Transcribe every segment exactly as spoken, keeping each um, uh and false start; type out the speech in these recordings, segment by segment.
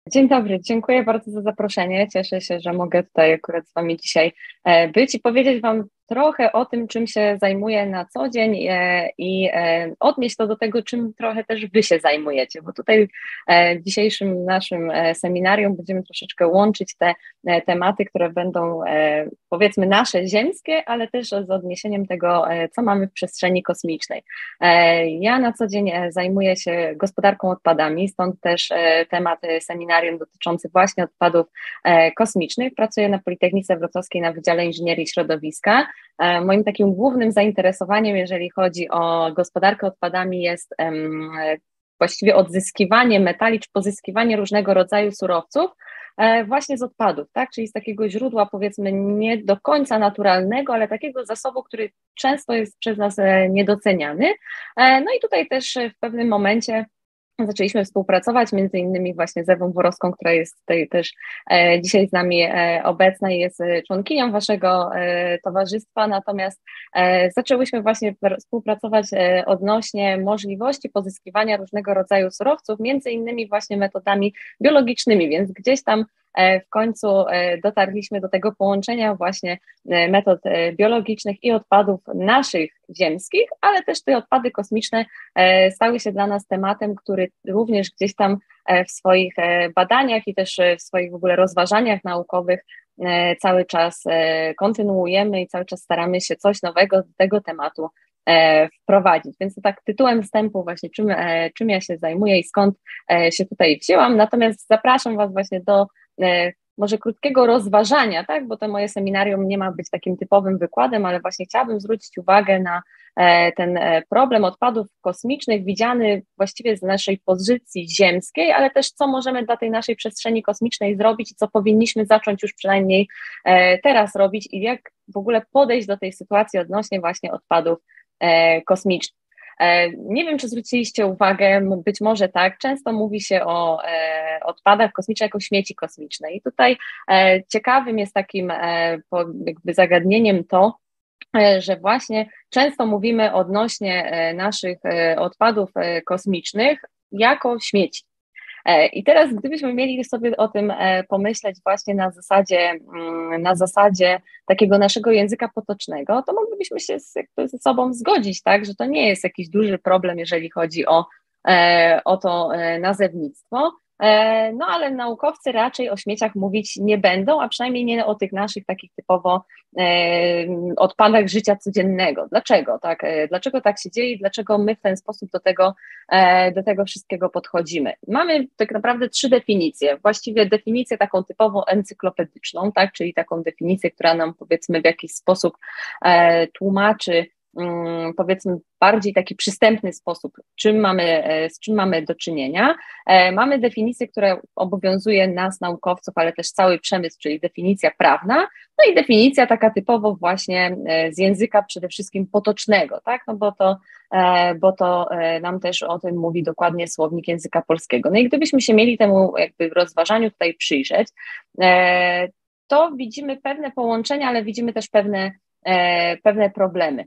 Dzień dobry, dziękuję bardzo za zaproszenie. Cieszę się, że mogę tutaj akurat z Wami dzisiaj e, być i powiedzieć Wam trochę o tym, czym się zajmuję na co dzień e, i e, odnieść to do tego, czym trochę też Wy się zajmujecie, bo tutaj e, w dzisiejszym naszym e, seminarium będziemy troszeczkę łączyć te e, tematy, które będą e, powiedzmy nasze ziemskie, ale też z odniesieniem tego, e, co mamy w przestrzeni kosmicznej. E, ja na co dzień e, zajmuję się gospodarką odpadami, stąd też e, temat seminarium dotyczący właśnie odpadów e, kosmicznych. Pracuję na Politechnice Wrocławskiej na Wydziale Inżynierii Środowiska. E, moim takim głównym zainteresowaniem, jeżeli chodzi o gospodarkę odpadami, jest em, właściwie odzyskiwanie metali czy pozyskiwanie różnego rodzaju surowców e, właśnie z odpadów, tak? Czyli z takiego źródła, powiedzmy, nie do końca naturalnego, ale takiego zasobu, który często jest przez nas e, niedoceniany. E, no i tutaj też w pewnym momencie zaczęliśmy współpracować, między innymi właśnie z Ewą Worowską, która jest tutaj też e, dzisiaj z nami e, obecna i jest e, członkinią waszego e, towarzystwa, natomiast e, zaczęłyśmy właśnie współpracować e, odnośnie możliwości pozyskiwania różnego rodzaju surowców, między innymi właśnie metodami biologicznymi, więc gdzieś tam e, w końcu e, dotarliśmy do tego połączenia właśnie e, metod e, biologicznych i odpadów naszych ziemskich, ale też te odpady kosmiczne e, stały się dla nas tematem, który również gdzieś tam e, w swoich e, badaniach i też e, w swoich w ogóle rozważaniach naukowych e, cały czas e, kontynuujemy i cały czas staramy się coś nowego do tego tematu e, wprowadzić. Więc to tak tytułem wstępu właśnie czym, e, czym ja się zajmuję i skąd e, się tutaj wzięłam, natomiast zapraszam Was właśnie do e, może krótkiego rozważania, tak, bo to moje seminarium nie ma być takim typowym wykładem, ale właśnie chciałabym zwrócić uwagę na e, ten e, problem odpadów kosmicznych widziany właściwie z naszej pozycji ziemskiej, ale też co możemy dla tej naszej przestrzeni kosmicznej zrobić i co powinniśmy zacząć już przynajmniej e, teraz robić i jak w ogóle podejść do tej sytuacji odnośnie właśnie odpadów e, kosmicznych. Nie wiem, czy zwróciliście uwagę, być może tak, często mówi się o e, odpadach kosmicznych jako śmieci kosmiczne i tutaj e, ciekawym jest takim e, po, jakby zagadnieniem to, e, że właśnie często mówimy odnośnie e, naszych e, odpadów e, kosmicznych jako śmieci. I teraz, gdybyśmy mieli sobie o tym pomyśleć właśnie na zasadzie, na zasadzie takiego naszego języka potocznego, to moglibyśmy się ze sobą zgodzić, tak, że to nie jest jakiś duży problem, jeżeli chodzi o, o to nazewnictwo. No ale naukowcy raczej o śmieciach mówić nie będą, a przynajmniej nie o tych naszych takich typowo odpadach życia codziennego. Dlaczego tak, dlaczego tak się dzieje i dlaczego my w ten sposób do tego, do tego wszystkiego podchodzimy? Mamy tak naprawdę trzy definicje, właściwie definicję taką typowo encyklopedyczną, tak, czyli taką definicję, która nam powiedzmy w jakiś sposób tłumaczy, powiedzmy bardziej taki przystępny sposób, czym mamy, z czym mamy do czynienia. Mamy definicję, która obowiązuje nas, naukowców, ale też cały przemysł, czyli definicja prawna, no i definicja taka typowo właśnie z języka przede wszystkim potocznego, tak, no bo to, bo to nam też o tym mówi dokładnie słownik języka polskiego. No i gdybyśmy się mieli temu jakby rozważaniu tutaj przyjrzeć, to widzimy pewne połączenia, ale widzimy też pewne, pewne problemy.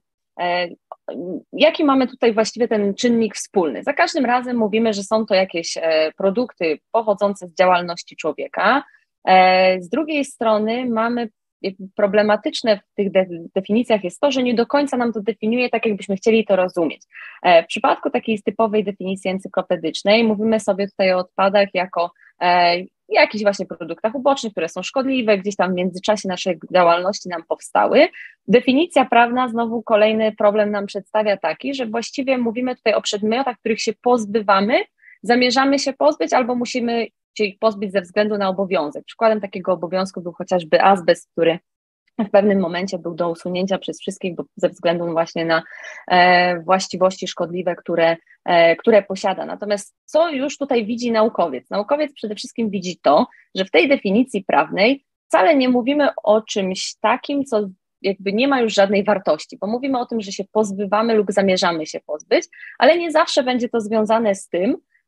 Jaki mamy tutaj właściwie ten czynnik wspólny? Za każdym razem mówimy, że są to jakieś produkty pochodzące z działalności człowieka. Z drugiej strony mamy problematyczne w tych de definicjach jest to, że nie do końca nam to definiuje tak, jakbyśmy chcieli to rozumieć. W przypadku takiej typowej definicji encyklopedycznej mówimy sobie tutaj o odpadach jako jakichś właśnie produktach ubocznych, które są szkodliwe, gdzieś tam w międzyczasie naszej działalności nam powstały. Definicja prawna znowu kolejny problem nam przedstawia taki, że właściwie mówimy tutaj o przedmiotach, których się pozbywamy, zamierzamy się pozbyć albo musimy się ich pozbyć ze względu na obowiązek. Przykładem takiego obowiązku był chociażby azbest, który w pewnym momencie był do usunięcia przez wszystkich, bo ze względu właśnie na e, właściwości szkodliwe, które, e, które posiada. Natomiast co już tutaj widzi naukowiec? Naukowiec przede wszystkim widzi to, że w tej definicji prawnej wcale nie mówimy o czymś takim, co jakby nie ma już żadnej wartości, bo mówimy o tym, że się pozbywamy lub zamierzamy się pozbyć, ale nie zawsze będzie to związane z tym,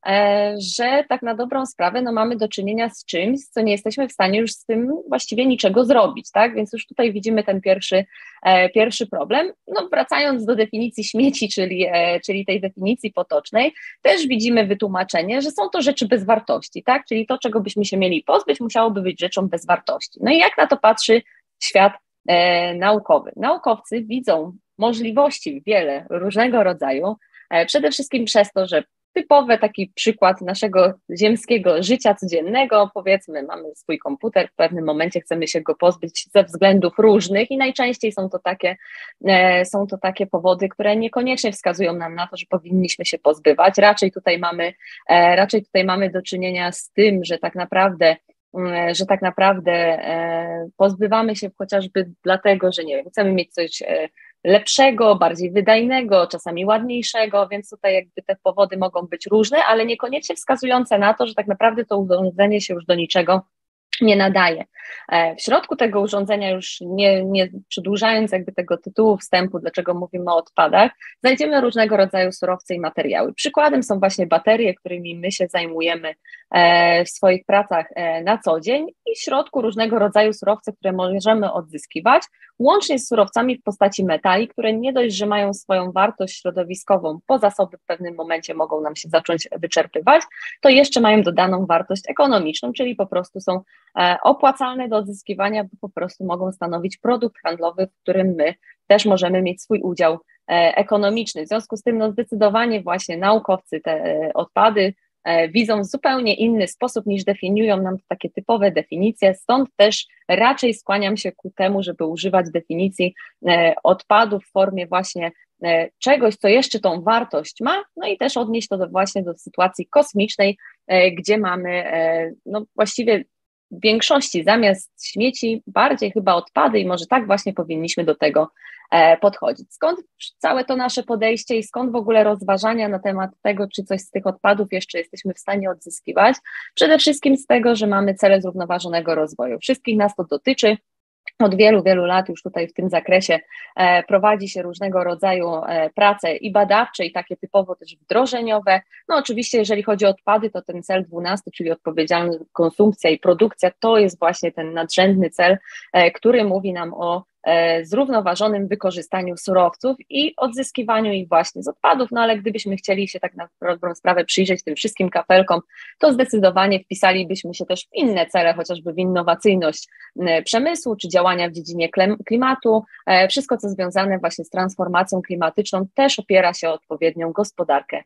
że tak na dobrą sprawę no, mamy do czynienia z czymś, co nie jesteśmy w stanie już z tym właściwie niczego zrobić, tak? Więc już tutaj widzimy ten pierwszy, pierwszy problem. No, wracając do definicji śmieci, czyli, czyli tej definicji potocznej, też widzimy wytłumaczenie, że są to rzeczy bez wartości, tak? Czyli to, czego byśmy się mieli pozbyć, musiałoby być rzeczą bez wartości. No i jak na to patrzy świat e, naukowy? Naukowcy widzą możliwości wiele różnego rodzaju, e, przede wszystkim przez to, że typowy taki przykład naszego ziemskiego życia codziennego, powiedzmy mamy swój komputer, w pewnym momencie chcemy się go pozbyć ze względów różnych i najczęściej są to takie, e, są to takie powody, które niekoniecznie wskazują nam na to, że powinniśmy się pozbywać, raczej tutaj mamy, e, raczej tutaj mamy do czynienia z tym, że tak naprawdę że tak naprawdę pozbywamy się chociażby dlatego, że nie wiem, chcemy mieć coś lepszego, bardziej wydajnego, czasami ładniejszego, więc tutaj jakby te powody mogą być różne, ale niekoniecznie wskazujące na to, że tak naprawdę to urządzenie się już do niczego nie nadaje. W środku tego urządzenia, już nie, nie przedłużając jakby tego tytułu wstępu, dlaczego mówimy o odpadach, znajdziemy różnego rodzaju surowce i materiały. Przykładem są właśnie baterie, którymi my się zajmujemy w swoich pracach na co dzień i w środku różnego rodzaju surowce, które możemy odzyskiwać, łącznie z surowcami w postaci metali, które nie dość, że mają swoją wartość środowiskową, bo zasoby w pewnym momencie mogą nam się zacząć wyczerpywać, to jeszcze mają dodaną wartość ekonomiczną, czyli po prostu są opłacalne do odzyskiwania, bo po prostu mogą stanowić produkt handlowy, w którym my też możemy mieć swój udział ekonomiczny. W związku z tym no zdecydowanie właśnie naukowcy te odpady widzą w zupełnie inny sposób niż definiują nam to takie typowe definicje, stąd też raczej skłaniam się ku temu, żeby używać definicji odpadów w formie właśnie czegoś, co jeszcze tą wartość ma, no i też odnieść to do, właśnie do sytuacji kosmicznej, gdzie mamy no właściwie w większości zamiast śmieci bardziej chyba odpady i może tak właśnie powinniśmy do tego podchodzić. Skąd całe to nasze podejście i skąd w ogóle rozważania na temat tego, czy coś z tych odpadów jeszcze jesteśmy w stanie odzyskiwać? Przede wszystkim z tego, że mamy cele zrównoważonego rozwoju. Wszystkich nas to dotyczy. Od wielu, wielu lat już tutaj w tym zakresie e, prowadzi się różnego rodzaju e, prace i badawcze, i takie typowo też wdrożeniowe. No oczywiście, jeżeli chodzi o odpady, to ten cel dwunasty, czyli odpowiedzialna konsumpcja i produkcja, to jest właśnie ten nadrzędny cel, e, który mówi nam o e, zrównoważonym wykorzystaniu surowców i odzyskiwaniu ich właśnie z odpadów, no ale gdybyśmy chcieli się tak na dobrą sprawę przyjrzeć tym wszystkim kafelkom, to zdecydowanie wpisalibyśmy się też w inne cele, chociażby w innowacyjność przemysłu, czy działania w dziedzinie klimatu. Wszystko, co związane właśnie z transformacją klimatyczną, też opiera się o odpowiednią gospodarkę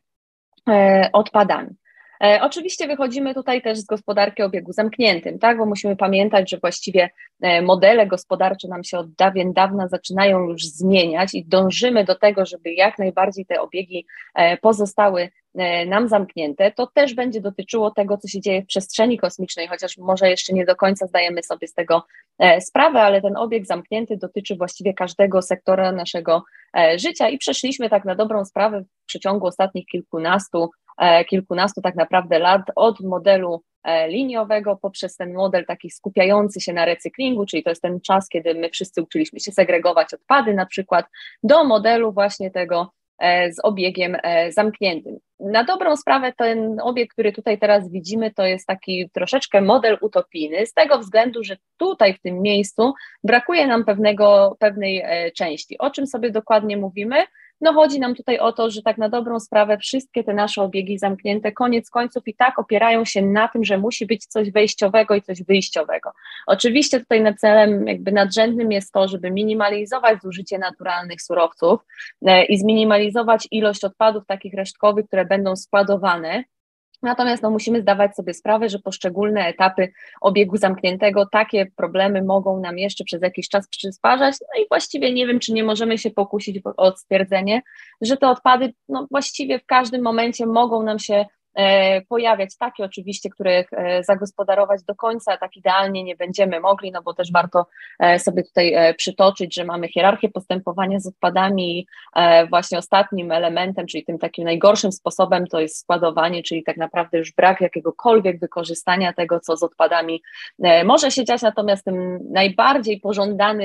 odpadami. Oczywiście wychodzimy tutaj też z gospodarki o obiegu zamkniętym, tak, bo musimy pamiętać, że właściwie modele gospodarcze nam się od dawien dawna zaczynają już zmieniać i dążymy do tego, żeby jak najbardziej te obiegi pozostały nam zamknięte. To też będzie dotyczyło tego, co się dzieje w przestrzeni kosmicznej, chociaż może jeszcze nie do końca zdajemy sobie z tego sprawę, ale ten obieg zamknięty dotyczy właściwie każdego sektora naszego życia i przeszliśmy tak na dobrą sprawę w przeciągu ostatnich kilkunastu kilkunastu tak naprawdę lat od modelu liniowego poprzez ten model taki skupiający się na recyklingu, czyli to jest ten czas, kiedy my wszyscy uczyliśmy się segregować odpady na przykład, do modelu właśnie tego z obiegiem zamkniętym. Na dobrą sprawę ten obieg, który tutaj teraz widzimy, to jest taki troszeczkę model utopijny, z tego względu, że tutaj w tym miejscu brakuje nam pewnego, pewnej części. O czym sobie dokładnie mówimy? No chodzi nam tutaj o to, że tak na dobrą sprawę wszystkie te nasze obiegi zamknięte koniec końców i tak opierają się na tym, że musi być coś wejściowego i coś wyjściowego. Oczywiście tutaj na celem jakby nadrzędnym jest to, żeby minimalizować zużycie naturalnych surowców i zminimalizować ilość odpadów takich resztkowych, które będą składowane. Natomiast no, musimy zdawać sobie sprawę, że poszczególne etapy obiegu zamkniętego takie problemy mogą nam jeszcze przez jakiś czas przysparzać, no i właściwie nie wiem, czy nie możemy się pokusić o stwierdzenie, że te odpady no, właściwie w każdym momencie mogą nam się e, pojawiać, takie oczywiście, których e, zagospodarować do końca tak idealnie nie będziemy mogli, no bo też warto e, sobie tutaj e, przytoczyć, że mamy hierarchię postępowania z odpadami i e, właśnie ostatnim elementem, czyli tym takim najgorszym sposobem to jest składowanie, czyli tak naprawdę już brak jakiegokolwiek wykorzystania tego, co z odpadami e, może się dziać, natomiast tym najbardziej pożądanym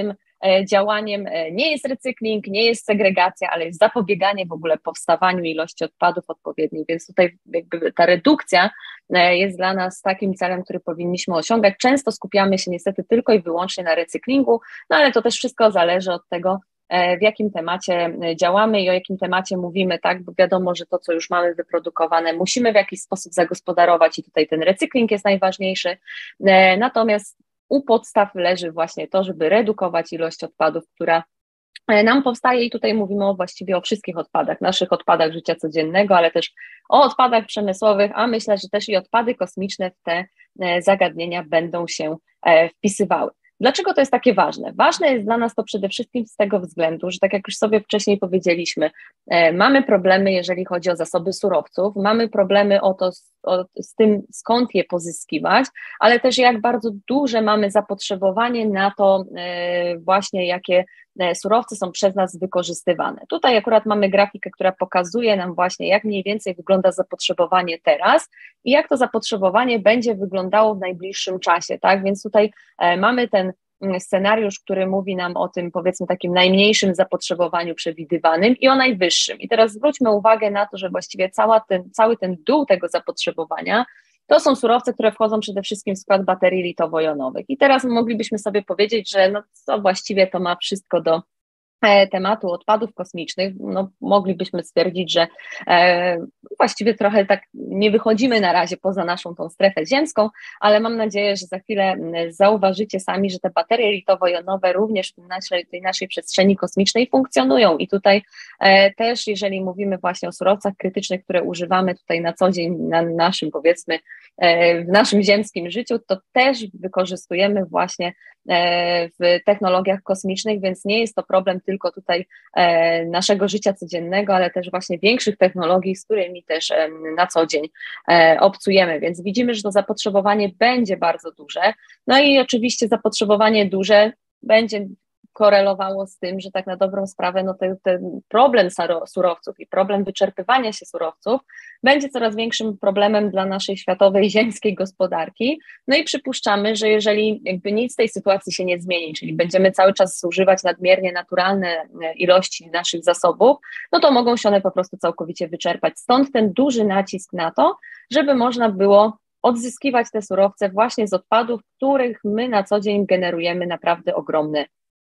działaniem nie jest recykling, nie jest segregacja, ale jest zapobieganie w ogóle powstawaniu ilości odpadów odpowiedniej, więc tutaj jakby ta redukcja jest dla nas takim celem, który powinniśmy osiągać. Często skupiamy się niestety tylko i wyłącznie na recyklingu, no ale to też wszystko zależy od tego, w jakim temacie działamy i o jakim temacie mówimy, tak, bo wiadomo, że to, co już mamy wyprodukowane, musimy w jakiś sposób zagospodarować i tutaj ten recykling jest najważniejszy, natomiast u podstaw leży właśnie to, żeby redukować ilość odpadów, która nam powstaje i tutaj mówimy o właściwie o wszystkich odpadach, naszych odpadach życia codziennego, ale też o odpadach przemysłowych, a myślę, że też i odpady kosmiczne w te zagadnienia będą się wpisywały. Dlaczego to jest takie ważne? Ważne jest dla nas to przede wszystkim z tego względu, że tak jak już sobie wcześniej powiedzieliśmy, e, mamy problemy, jeżeli chodzi o zasoby surowców, mamy problemy o to, o, z tym, skąd je pozyskiwać, ale też jak bardzo duże mamy zapotrzebowanie na to e, właśnie, jakie surowce są przez nas wykorzystywane. Tutaj akurat mamy grafikę, która pokazuje nam właśnie, jak mniej więcej wygląda zapotrzebowanie teraz i jak to zapotrzebowanie będzie wyglądało w najbliższym czasie, tak? Więc tutaj e, mamy ten scenariusz, który mówi nam o tym, powiedzmy, takim najmniejszym zapotrzebowaniu przewidywanym i o najwyższym. I teraz zwróćmy uwagę na to, że właściwie cała ten, cały ten dół tego zapotrzebowania to są surowce, które wchodzą przede wszystkim w skład baterii litowo-jonowych. I teraz moglibyśmy sobie powiedzieć, że no co właściwie to ma wszystko do tematu odpadów kosmicznych, no moglibyśmy stwierdzić, że e, właściwie trochę tak nie wychodzimy na razie poza naszą tą strefę ziemską, ale mam nadzieję, że za chwilę zauważycie sami, że te baterie litowo-jonowe również w naszej, tej naszej przestrzeni kosmicznej funkcjonują i tutaj e, też, jeżeli mówimy właśnie o surowcach krytycznych, które używamy tutaj na co dzień na naszym, powiedzmy, e, w naszym ziemskim życiu, to też wykorzystujemy właśnie e, w technologiach kosmicznych, więc nie jest to problem tylko tutaj e, naszego życia codziennego, ale też właśnie większych technologii, z którymi też e, na co dzień e, obcujemy, więc widzimy, że to zapotrzebowanie będzie bardzo duże, no i oczywiście zapotrzebowanie duże będzie korelowało z tym, że tak na dobrą sprawę no ten, ten problem surowców i problem wyczerpywania się surowców będzie coraz większym problemem dla naszej światowej, ziemskiej gospodarki. No i przypuszczamy, że jeżeli jakby nic z tej sytuacji się nie zmieni, czyli będziemy cały czas zużywać nadmiernie naturalne ilości naszych zasobów, no to mogą się one po prostu całkowicie wyczerpać. Stąd ten duży nacisk na to, żeby można było odzyskiwać te surowce właśnie z odpadów, których my na co dzień generujemy naprawdę ogromne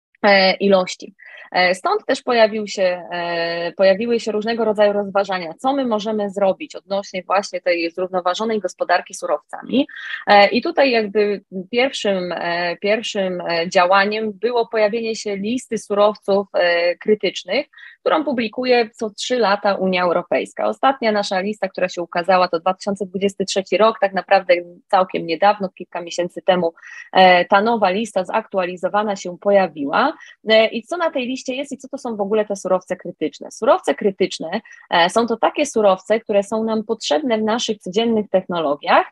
ilości. Stąd też pojawił się, pojawiły się różnego rodzaju rozważania, co my możemy zrobić odnośnie właśnie tej zrównoważonej gospodarki surowcami. I tutaj jakby pierwszym, pierwszym działaniem było pojawienie się listy surowców krytycznych, którą publikuje co trzy lata Unia Europejska. Ostatnia nasza lista, która się ukazała, to dwa tysiące dwudziesty trzeci rok, tak naprawdę całkiem niedawno, kilka miesięcy temu ta nowa lista zaktualizowana się pojawiła. I co na tej liście jest i co to są w ogóle te surowce krytyczne? Surowce krytyczne są to takie surowce, które są nam potrzebne w naszych codziennych technologiach,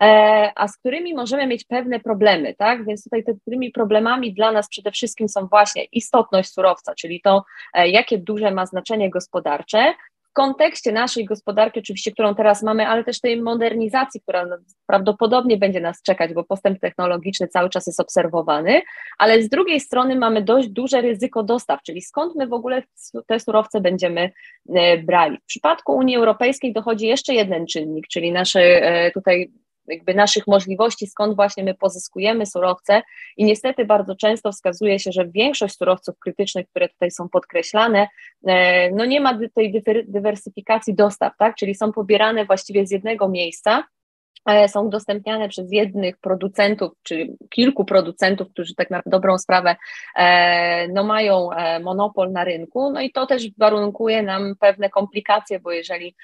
a z którymi możemy mieć pewne problemy, tak? Więc tutaj tymi problemami dla nas przede wszystkim są właśnie istotność surowca, czyli to, jakie duże ma znaczenie gospodarcze, w kontekście naszej gospodarki oczywiście, którą teraz mamy, ale też tej modernizacji, która prawdopodobnie będzie nas czekać, bo postęp technologiczny cały czas jest obserwowany, ale z drugiej strony mamy dość duże ryzyko dostaw, czyli skąd my w ogóle te surowce będziemy brali. W przypadku Unii Europejskiej dochodzi jeszcze jeden czynnik, czyli nasze tutaj jakby naszych możliwości, skąd właśnie my pozyskujemy surowce i niestety bardzo często wskazuje się, że większość surowców krytycznych, które tutaj są podkreślane, no nie ma tej dywersyfikacji dostaw, tak, czyli są pobierane właściwie z jednego miejsca, są udostępniane przez jednych producentów, czy kilku producentów, którzy tak na dobrą sprawę no, mają monopol na rynku, no i to też warunkuje nam pewne komplikacje, bo jeżeli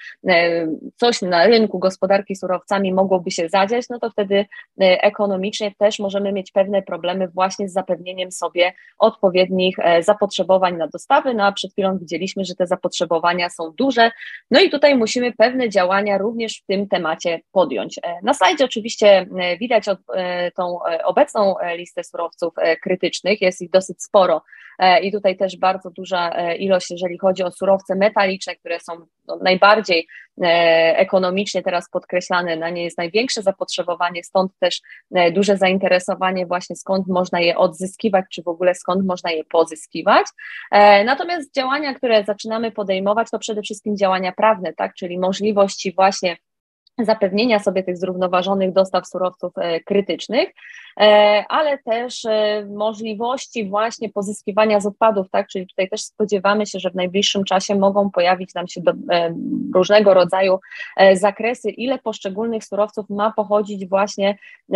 coś na rynku gospodarki surowcami mogłoby się zadziać, no to wtedy ekonomicznie też możemy mieć pewne problemy właśnie z zapewnieniem sobie odpowiednich zapotrzebowań na dostawy, no a przed chwilą widzieliśmy, że te zapotrzebowania są duże, no i tutaj musimy pewne działania również w tym temacie podjąć. Na slajdzie oczywiście widać tą obecną listę surowców krytycznych, jest ich dosyć sporo i tutaj też bardzo duża ilość, jeżeli chodzi o surowce metaliczne, które są no, najbardziej ekonomicznie teraz podkreślane, na nie jest największe zapotrzebowanie, stąd też duże zainteresowanie właśnie skąd można je odzyskiwać, czy w ogóle skąd można je pozyskiwać. Natomiast działania, które zaczynamy podejmować, to przede wszystkim działania prawne, tak, czyli możliwości właśnie zapewnienia sobie tych zrównoważonych dostaw surowców krytycznych, ale też możliwości właśnie pozyskiwania z odpadów, tak, czyli tutaj też spodziewamy się, że w najbliższym czasie mogą pojawić nam się do, różnego rodzaju zakresy, ile poszczególnych surowców ma pochodzić właśnie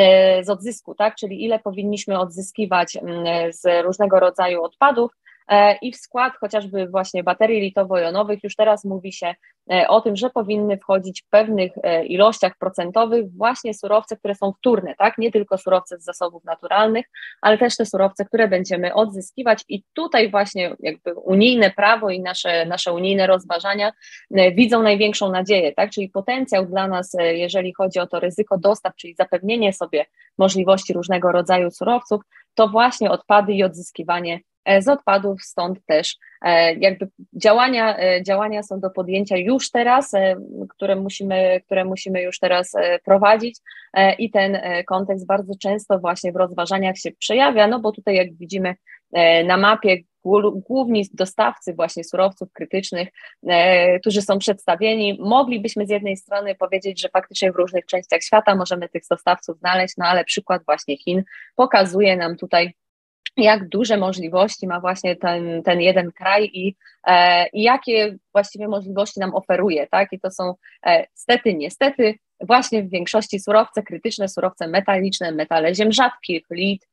z odzysku, tak, czyli ile powinniśmy odzyskiwać z różnego rodzaju odpadów, i w skład chociażby właśnie baterii litowo-jonowych już teraz mówi się o tym, że powinny wchodzić w pewnych ilościach procentowych właśnie surowce, które są wtórne, tak? Nie tylko surowce z zasobów naturalnych, ale też te surowce, które będziemy odzyskiwać i tutaj właśnie jakby unijne prawo i nasze, nasze unijne rozważania widzą największą nadzieję, tak? Czyli potencjał dla nas, jeżeli chodzi o to ryzyko dostaw, czyli zapewnienie sobie możliwości różnego rodzaju surowców, to właśnie odpady i odzyskiwanie z odpadów, stąd też jakby działania, działania są do podjęcia już teraz, które musimy, które musimy już teraz prowadzić i ten kontekst bardzo często właśnie w rozważaniach się przejawia, no bo tutaj jak widzimy na mapie główni dostawcy właśnie surowców krytycznych, którzy są przedstawieni, moglibyśmy z jednej strony powiedzieć, że faktycznie w różnych częściach świata możemy tych dostawców znaleźć, no ale przykład właśnie Chin pokazuje nam tutaj, jak duże możliwości ma właśnie ten, ten jeden kraj i, e, i jakie właściwie możliwości nam oferuje, tak? I to są e, stety, niestety właśnie w większości surowce krytyczne, surowce metaliczne, metale ziem rzadkich, lit,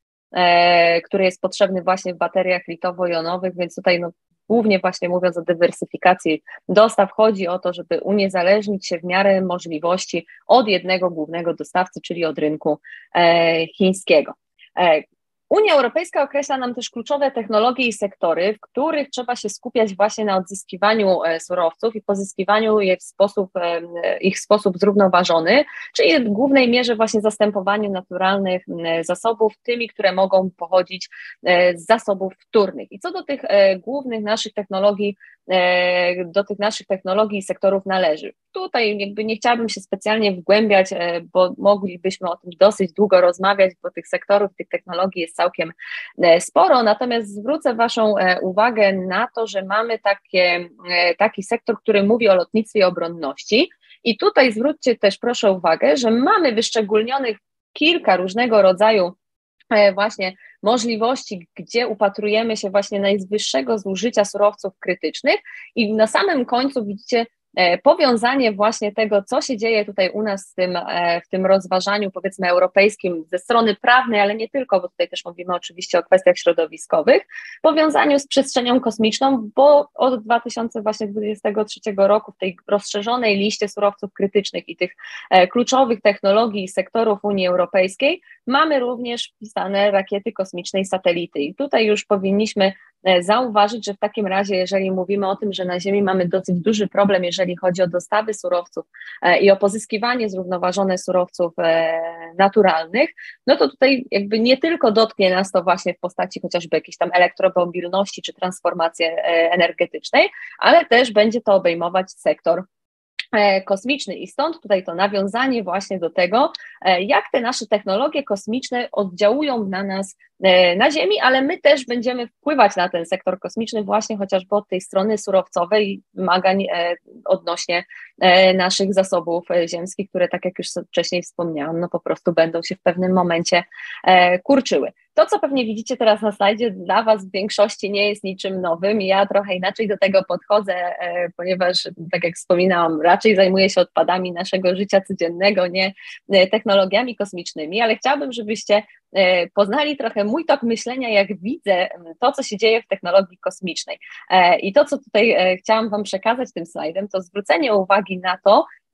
e, który jest potrzebny właśnie w bateriach litowo-jonowych, więc tutaj no, głównie właśnie mówiąc o dywersyfikacji dostaw, chodzi o to, żeby uniezależnić się w miarę możliwości od jednego głównego dostawcy, czyli od rynku e, chińskiego. E, Unia Europejska określa nam też kluczowe technologie i sektory, w których trzeba się skupiać właśnie na odzyskiwaniu surowców i pozyskiwaniu je w sposób, ich w sposób zrównoważony, czyli w głównej mierze właśnie zastępowaniu naturalnych zasobów tymi, które mogą pochodzić z zasobów wtórnych. I co do tych głównych naszych technologii, do tych naszych technologii i sektorów należy. Tutaj jakby nie chciałabym się specjalnie wgłębiać, bo moglibyśmy o tym dosyć długo rozmawiać, bo tych sektorów, tych technologii jest całkiem sporo, natomiast zwrócę Waszą uwagę na to, że mamy takie, taki sektor, który mówi o lotnictwie i obronności i tutaj zwróćcie też proszę uwagę, że mamy wyszczególnionych kilka różnego rodzaju właśnie możliwości, gdzie upatrujemy się właśnie najwyższego zużycia surowców krytycznych i na samym końcu widzicie powiązanie właśnie tego, co się dzieje tutaj u nas w tym, w tym rozważaniu powiedzmy europejskim ze strony prawnej, ale nie tylko, bo tutaj też mówimy oczywiście o kwestiach środowiskowych, powiązaniu z przestrzenią kosmiczną, bo od dwa tysiące dwudziestego trzeciego roku w tej rozszerzonej liście surowców krytycznych i tych kluczowych technologii i sektorów Unii Europejskiej mamy również wpisane rakiety kosmiczne i satelity i tutaj już powinniśmy zauważyć, że w takim razie, jeżeli mówimy o tym, że na Ziemi mamy dosyć duży problem, jeżeli chodzi o dostawy surowców i o pozyskiwanie zrównoważone surowców naturalnych, no to tutaj jakby nie tylko dotknie nas to właśnie w postaci chociażby jakiejś tam elektromobilności czy transformacji energetycznej, ale też będzie to obejmować sektor kosmiczny i stąd tutaj to nawiązanie właśnie do tego, jak te nasze technologie kosmiczne oddziałują na nas na Ziemi, ale my też będziemy wpływać na ten sektor kosmiczny właśnie chociażby od tej strony surowcowej i wymagań odnośnie naszych zasobów ziemskich, które tak jak już wcześniej wspomniałam, no po prostu będą się w pewnym momencie kurczyły. To, co pewnie widzicie teraz na slajdzie, dla Was w większości nie jest niczym nowym. Ja trochę inaczej do tego podchodzę, ponieważ, tak jak wspominałam, raczej zajmuję się odpadami naszego życia codziennego, nie technologiami kosmicznymi, ale chciałabym, żebyście poznali trochę mój tok myślenia, jak widzę to, co się dzieje w technologii kosmicznej. I to, co tutaj chciałam Wam przekazać tym slajdem, to zwrócenie uwagi na to, jak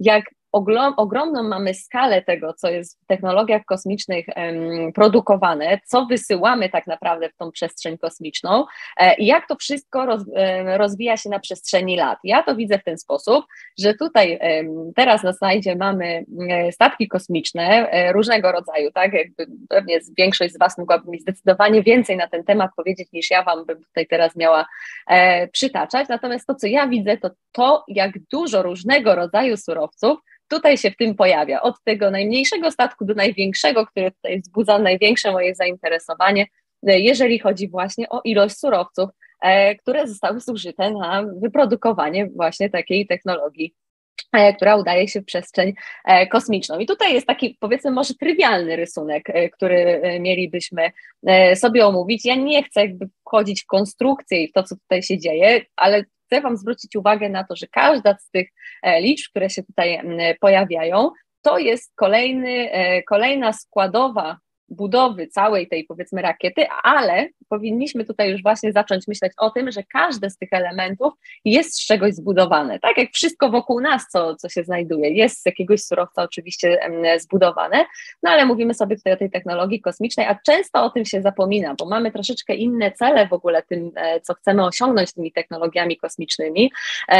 Oglom, ogromną mamy skalę tego, co jest w technologiach kosmicznych um, produkowane, co wysyłamy tak naprawdę w tą przestrzeń kosmiczną e, i jak to wszystko roz, e, rozwija się na przestrzeni lat. Ja to widzę w ten sposób, że tutaj e, teraz na slajdzie mamy e, statki kosmiczne e, różnego rodzaju, tak, jakby pewnie większość z Was mogłaby mi zdecydowanie więcej na ten temat powiedzieć, niż ja Wam bym tutaj teraz miała e, przytaczać, natomiast to, co ja widzę, to to, jak dużo różnego rodzaju surowców tutaj się w tym pojawia, od tego najmniejszego statku do największego, który tutaj wzbudza największe moje zainteresowanie, jeżeli chodzi właśnie o ilość surowców, które zostały zużyte na wyprodukowanie właśnie takiej technologii, która udaje się w przestrzeń kosmiczną. I tutaj jest taki, powiedzmy, może trywialny rysunek, który mielibyśmy sobie omówić. Ja nie chcę jakby wchodzić w konstrukcję i w to, co tutaj się dzieje, ale chcę Wam zwrócić uwagę na to, że każda z tych liczb, które się tutaj pojawiają, to jest kolejny, kolejna składowa budowy całej tej, powiedzmy, rakiety, ale powinniśmy tutaj już właśnie zacząć myśleć o tym, że każdy z tych elementów jest z czegoś zbudowane, tak jak wszystko wokół nas, co, co się znajduje, jest z jakiegoś surowca oczywiście zbudowane, no ale mówimy sobie tutaj o tej technologii kosmicznej, a często o tym się zapomina, bo mamy troszeczkę inne cele w ogóle tym, co chcemy osiągnąć tymi technologiami kosmicznymi,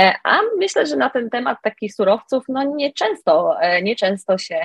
a myślę, że na ten temat takich surowców, no nieczęsto, nieczęsto się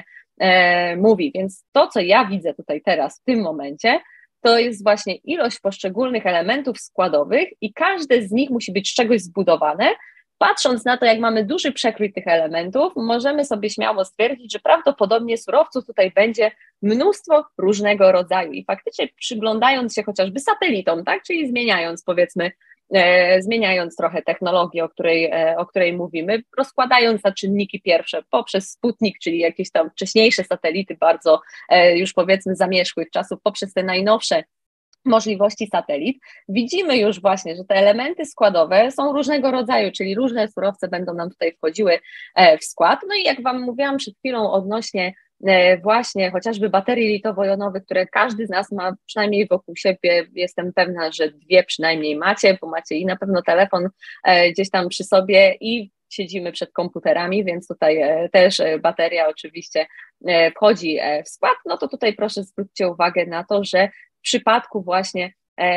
E, mówi, więc to, co ja widzę tutaj teraz w tym momencie, to jest właśnie ilość poszczególnych elementów składowych i każdy z nich musi być z czegoś zbudowane. Patrząc na to, jak mamy duży przekrój tych elementów, możemy sobie śmiało stwierdzić, że prawdopodobnie surowców tutaj będzie mnóstwo różnego rodzaju i faktycznie przyglądając się chociażby satelitom, tak, czyli zmieniając, powiedzmy, E, zmieniając trochę technologię, o której, e, o której mówimy, rozkładając na czynniki pierwsze poprzez Sputnik, czyli jakieś tam wcześniejsze satelity, bardzo e, już powiedzmy zamierzchłych czasów, poprzez te najnowsze możliwości satelit, widzimy już właśnie, że te elementy składowe są różnego rodzaju, czyli różne surowce będą nam tutaj wchodziły e, w skład. No i jak Wam mówiłam przed chwilą odnośnie właśnie chociażby baterii litowo-jonowych, które każdy z nas ma przynajmniej wokół siebie, jestem pewna, że dwie przynajmniej macie, bo macie i na pewno telefon gdzieś tam przy sobie i siedzimy przed komputerami, więc tutaj też bateria oczywiście wchodzi w skład, no to tutaj proszę zwróćcie uwagę na to, że w przypadku właśnie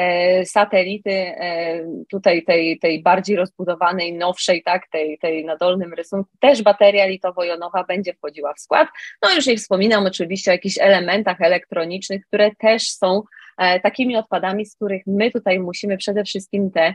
satelity tutaj tej, tej bardziej rozbudowanej, nowszej, tak, tej, tej na dolnym rysunku, też bateria litowo-jonowa będzie wchodziła w skład. No już nie wspominam oczywiście o jakichś elementach elektronicznych, które też są takimi odpadami, z których my tutaj musimy przede wszystkim te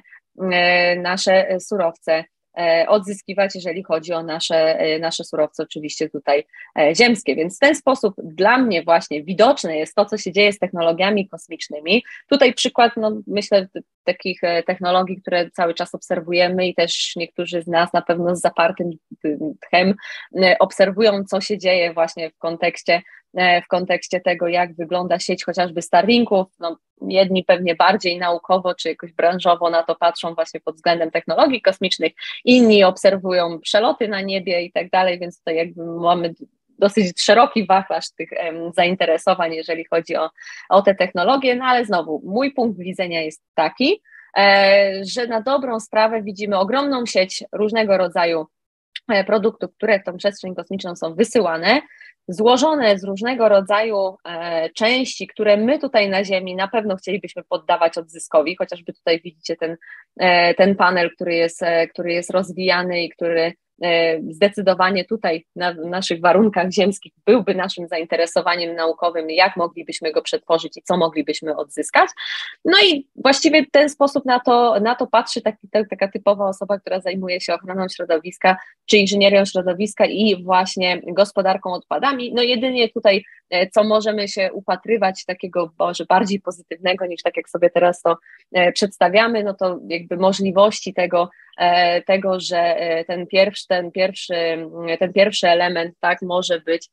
nasze surowce odzyskiwać, jeżeli chodzi o nasze, nasze surowce oczywiście tutaj ziemskie, więc w ten sposób dla mnie właśnie widoczne jest to, co się dzieje z technologiami kosmicznymi. Tutaj przykład, no myślę, takich technologii, które cały czas obserwujemy i też niektórzy z nas na pewno z zapartym tchem obserwują, co się dzieje właśnie w kontekście w kontekście tego, jak wygląda sieć chociażby Starlinków. No, jedni pewnie bardziej naukowo czy jakoś branżowo na to patrzą właśnie pod względem technologii kosmicznych, inni obserwują przeloty na niebie i tak dalej, więc tutaj jakby mamy dosyć szeroki wachlarz tych um, zainteresowań, jeżeli chodzi o, o te technologie, no ale znowu mój punkt widzenia jest taki, e, że na dobrą sprawę widzimy ogromną sieć różnego rodzaju produktów, które w tą przestrzeń kosmiczną są wysyłane, złożone z różnego rodzaju e, części, które my tutaj na Ziemi na pewno chcielibyśmy poddawać odzyskowi, chociażby tutaj widzicie ten, e, ten panel, który jest, e, który jest rozwijany i który zdecydowanie tutaj na naszych warunkach ziemskich byłby naszym zainteresowaniem naukowym, jak moglibyśmy go przetworzyć i co moglibyśmy odzyskać. No i właściwie w ten sposób na to, na to patrzy taki, taka typowa osoba, która zajmuje się ochroną środowiska, czy inżynierią środowiska i właśnie gospodarką odpadami. No jedynie tutaj, co możemy się upatrywać takiego może bardziej pozytywnego niż tak jak sobie teraz to przedstawiamy, no to jakby możliwości tego, tego, że ten pierwszy, ten pierwszy, ten pierwszy element tak może być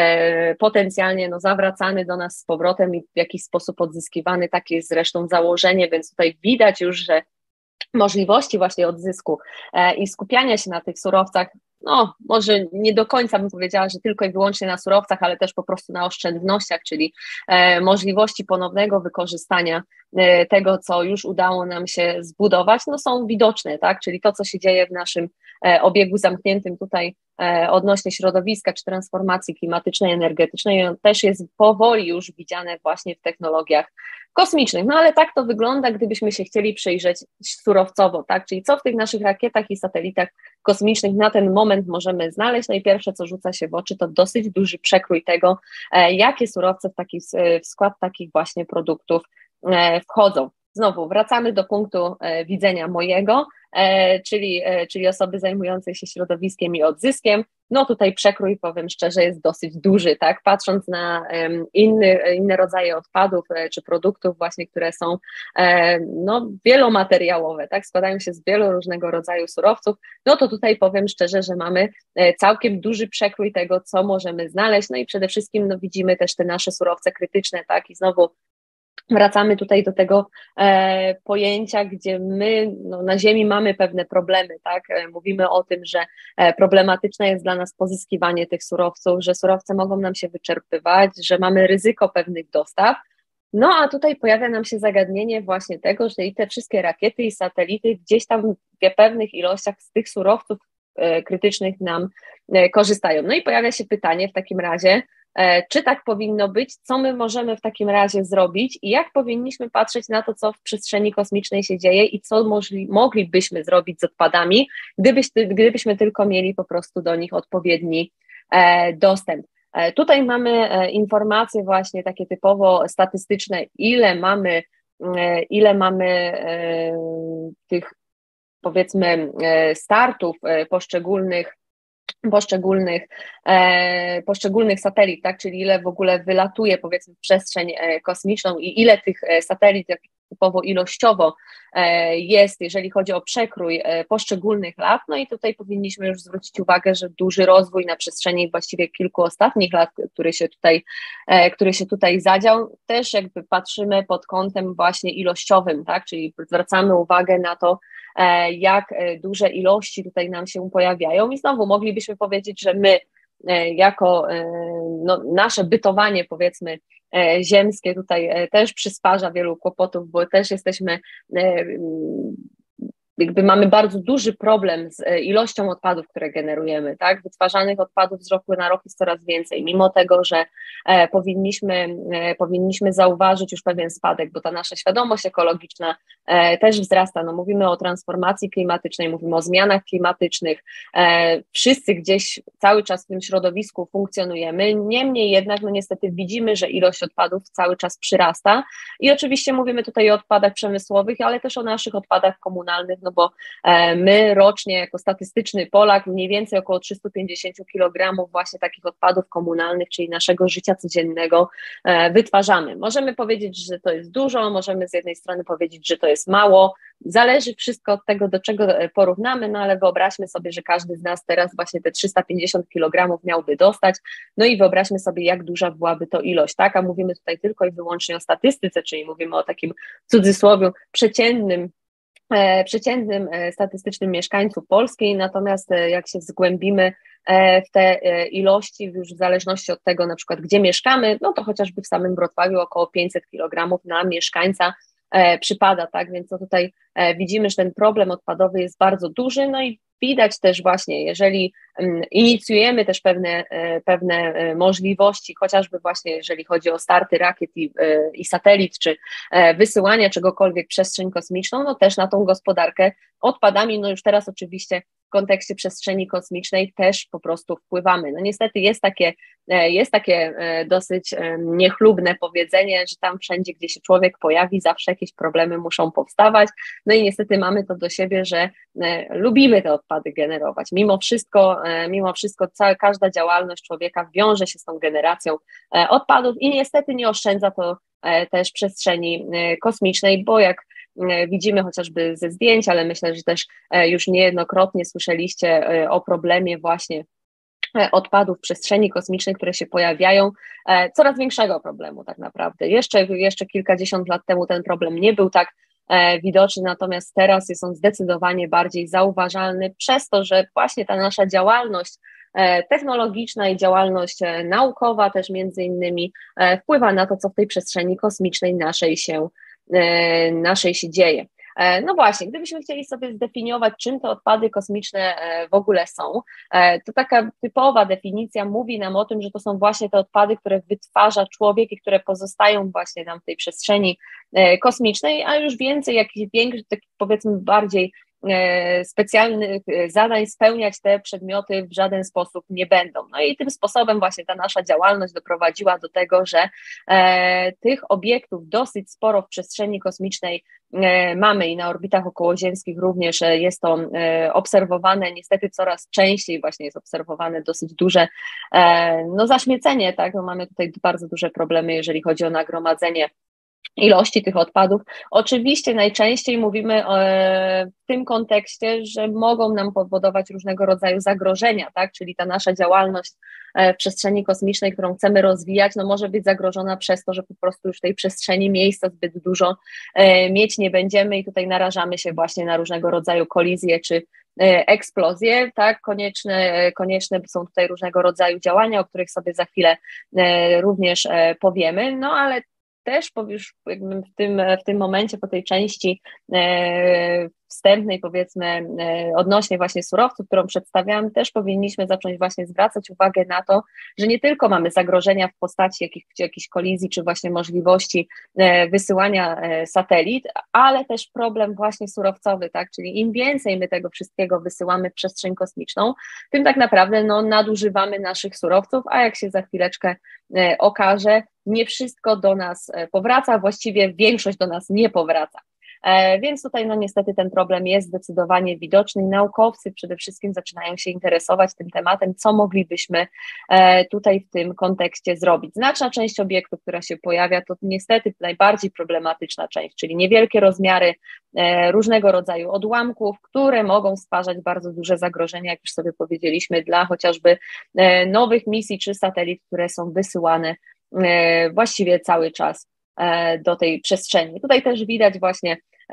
potencjalnie no, zawracany do nas z powrotem i w jakiś sposób odzyskiwany, takie jest zresztą założenie, więc tutaj widać już, że możliwości właśnie odzysku i skupiania się na tych surowcach, no może nie do końca bym powiedziała, że tylko i wyłącznie na surowcach, ale też po prostu na oszczędnościach, czyli możliwości ponownego wykorzystania tego, co już udało nam się zbudować, no są widoczne, tak, czyli to, co się dzieje w naszym obiegu zamkniętym tutaj odnośnie środowiska czy transformacji klimatycznej, energetycznej, on też jest powoli już widziane właśnie w technologiach kosmicznych. No ale tak to wygląda, gdybyśmy się chcieli przyjrzeć surowcowo, tak? Czyli co w tych naszych rakietach i satelitach kosmicznych na ten moment możemy znaleźć. No i pierwsze, co rzuca się w oczy, to dosyć duży przekrój tego, jakie surowce w, taki, w skład takich właśnie produktów wchodzą. Znowu wracamy do punktu widzenia mojego, czyli, czyli osoby zajmującej się środowiskiem i odzyskiem. No tutaj przekrój, powiem szczerze, jest dosyć duży, tak? Patrząc na inny, inne rodzaje odpadów czy produktów właśnie, które są no, wielomateriałowe, tak? Składają się z wielu różnego rodzaju surowców, no to tutaj powiem szczerze, że mamy całkiem duży przekrój tego, co możemy znaleźć, no i przede wszystkim no, widzimy też te nasze surowce krytyczne, tak? I znowu wracamy tutaj do tego e, pojęcia, gdzie my no, na Ziemi mamy pewne problemy, tak? E, mówimy o tym, że e, problematyczne jest dla nas pozyskiwanie tych surowców, że surowce mogą nam się wyczerpywać, że mamy ryzyko pewnych dostaw. No a tutaj pojawia nam się zagadnienie właśnie tego, że i te wszystkie rakiety i satelity gdzieś tam w pewnych ilościach z tych surowców e, krytycznych nam e, korzystają. No i pojawia się pytanie w takim razie, czy tak powinno być, co my możemy w takim razie zrobić i jak powinniśmy patrzeć na to, co w przestrzeni kosmicznej się dzieje i co możli, moglibyśmy zrobić z odpadami, gdybyś, gdybyśmy tylko mieli po prostu do nich odpowiedni e, dostęp. E, tutaj mamy e, informacje właśnie takie typowo statystyczne, ile mamy, e, ile mamy e, tych powiedzmy e, startów e, poszczególnych poszczególnych, e, poszczególnych satelit, tak, czyli ile w ogóle wylatuje powiedzmy w przestrzeń e, kosmiczną i ile tych e, satelit jak typowo ilościowo e, jest, jeżeli chodzi o przekrój e, poszczególnych lat, no i tutaj powinniśmy już zwrócić uwagę, że duży rozwój na przestrzeni właściwie kilku ostatnich lat, który się tutaj, e, który się tutaj zadział, też jakby patrzymy pod kątem właśnie ilościowym, tak, czyli zwracamy uwagę na to, jak duże ilości tutaj nam się pojawiają i znowu moglibyśmy powiedzieć, że my jako no, nasze bytowanie powiedzmy ziemskie tutaj też przysparza wielu kłopotów, bo też jesteśmy jakby mamy bardzo duży problem z ilością odpadów, które generujemy, tak? Wytwarzanych odpadów z roku na rok jest coraz więcej, mimo tego, że e, powinniśmy, e, powinniśmy zauważyć już pewien spadek, bo ta nasza świadomość ekologiczna e, też wzrasta. No, mówimy o transformacji klimatycznej, mówimy o zmianach klimatycznych, e, wszyscy gdzieś cały czas w tym środowisku funkcjonujemy, niemniej jednak no niestety widzimy, że ilość odpadów cały czas przyrasta i oczywiście mówimy tutaj o odpadach przemysłowych, ale też o naszych odpadach komunalnych, no bo my rocznie jako statystyczny Polak mniej więcej około trzysta pięćdziesiąt kilogramów właśnie takich odpadów komunalnych, czyli naszego życia codziennego wytwarzamy. Możemy powiedzieć, że to jest dużo, możemy z jednej strony powiedzieć, że to jest mało, zależy wszystko od tego, do czego porównamy, no ale wyobraźmy sobie, że każdy z nas teraz właśnie te trzysta pięćdziesiąt kilogramów miałby dostać, no i wyobraźmy sobie, jak duża byłaby to ilość, tak, a mówimy tutaj tylko i wyłącznie o statystyce, czyli mówimy o takim w cudzysłowie przeciętnym przeciętnym statystycznym mieszkańcu Polski, natomiast jak się zgłębimy w te ilości, już w zależności od tego na przykład gdzie mieszkamy, no to chociażby w samym Wrocławiu około pięćset kilogramów na mieszkańca przypada, tak, więc no tutaj widzimy, że ten problem odpadowy jest bardzo duży, no i widać też właśnie, jeżeli inicjujemy też pewne, pewne możliwości, chociażby właśnie jeżeli chodzi o starty rakiet i, i satelit, czy wysyłania czegokolwiek w przestrzeń kosmiczną, no też na tą gospodarkę odpadami, no już teraz oczywiście w kontekście przestrzeni kosmicznej też po prostu wpływamy. No niestety jest takie, jest takie dosyć niechlubne powiedzenie, że tam wszędzie, gdzie się człowiek pojawi, zawsze jakieś problemy muszą powstawać, no i niestety mamy to do siebie, że lubimy te odpady generować. Mimo wszystko, mimo wszystko cała, każda działalność człowieka wiąże się z tą generacją odpadów i niestety nie oszczędza to też przestrzeni kosmicznej, bo jak widzimy chociażby ze zdjęć, ale myślę, że też już niejednokrotnie słyszeliście o problemie właśnie odpadów w przestrzeni kosmicznej, które się pojawiają, coraz większego problemu tak naprawdę. Jeszcze, jeszcze kilkadziesiąt lat temu ten problem nie był tak widoczny, natomiast teraz jest on zdecydowanie bardziej zauważalny przez to, że właśnie ta nasza działalność technologiczna i działalność naukowa też między innymi wpływa na to, co w tej przestrzeni kosmicznej naszej się, naszej się dzieje. No właśnie, gdybyśmy chcieli sobie zdefiniować, czym te odpady kosmiczne w ogóle są, to taka typowa definicja mówi nam o tym, że to są właśnie te odpady, które wytwarza człowiek i które pozostają właśnie nam w tej przestrzeni kosmicznej, a już więcej jakichś większych, takich powiedzmy bardziej specjalnych zadań spełniać te przedmioty w żaden sposób nie będą. No i tym sposobem właśnie ta nasza działalność doprowadziła do tego, że e, tych obiektów dosyć sporo w przestrzeni kosmicznej e, mamy i na orbitach okołoziemskich również jest to e, obserwowane, niestety coraz częściej właśnie jest obserwowane dosyć duże e, no zaśmiecenie, tak, no mamy tutaj bardzo duże problemy, jeżeli chodzi o nagromadzenie ilości tych odpadów. Oczywiście najczęściej mówimy o, w tym kontekście, że mogą nam powodować różnego rodzaju zagrożenia, tak? Czyli ta nasza działalność w przestrzeni kosmicznej, którą chcemy rozwijać, no może być zagrożona przez to, że po prostu już w tej przestrzeni miejsca zbyt dużo e, mieć nie będziemy i tutaj narażamy się właśnie na różnego rodzaju kolizje czy eksplozje, tak, konieczne, konieczne są tutaj różnego rodzaju działania, o których sobie za chwilę e, również e, powiemy, no ale też już w tym, w tym momencie, po tej części e, wstępnej, powiedzmy, e, odnośnie właśnie surowców, którą przedstawiałam, też powinniśmy zacząć właśnie zwracać uwagę na to, że nie tylko mamy zagrożenia w postaci jakich, jakichś kolizji, czy właśnie możliwości e, wysyłania e, satelit, ale też problem właśnie surowcowy, tak, czyli im więcej my tego wszystkiego wysyłamy w przestrzeń kosmiczną, tym tak naprawdę no, nadużywamy naszych surowców, a jak się za chwileczkę e, okaże, nie wszystko do nas powraca, właściwie większość do nas nie powraca. Więc tutaj no niestety ten problem jest zdecydowanie widoczny i naukowcy przede wszystkim zaczynają się interesować tym tematem, co moglibyśmy tutaj w tym kontekście zrobić. Znaczna część obiektów, która się pojawia, to niestety najbardziej problematyczna część, czyli niewielkie rozmiary różnego rodzaju odłamków, które mogą stwarzać bardzo duże zagrożenia, jak już sobie powiedzieliśmy, dla chociażby nowych misji czy satelit, które są wysyłane właściwie cały czas do tej przestrzeni. Tutaj też widać właśnie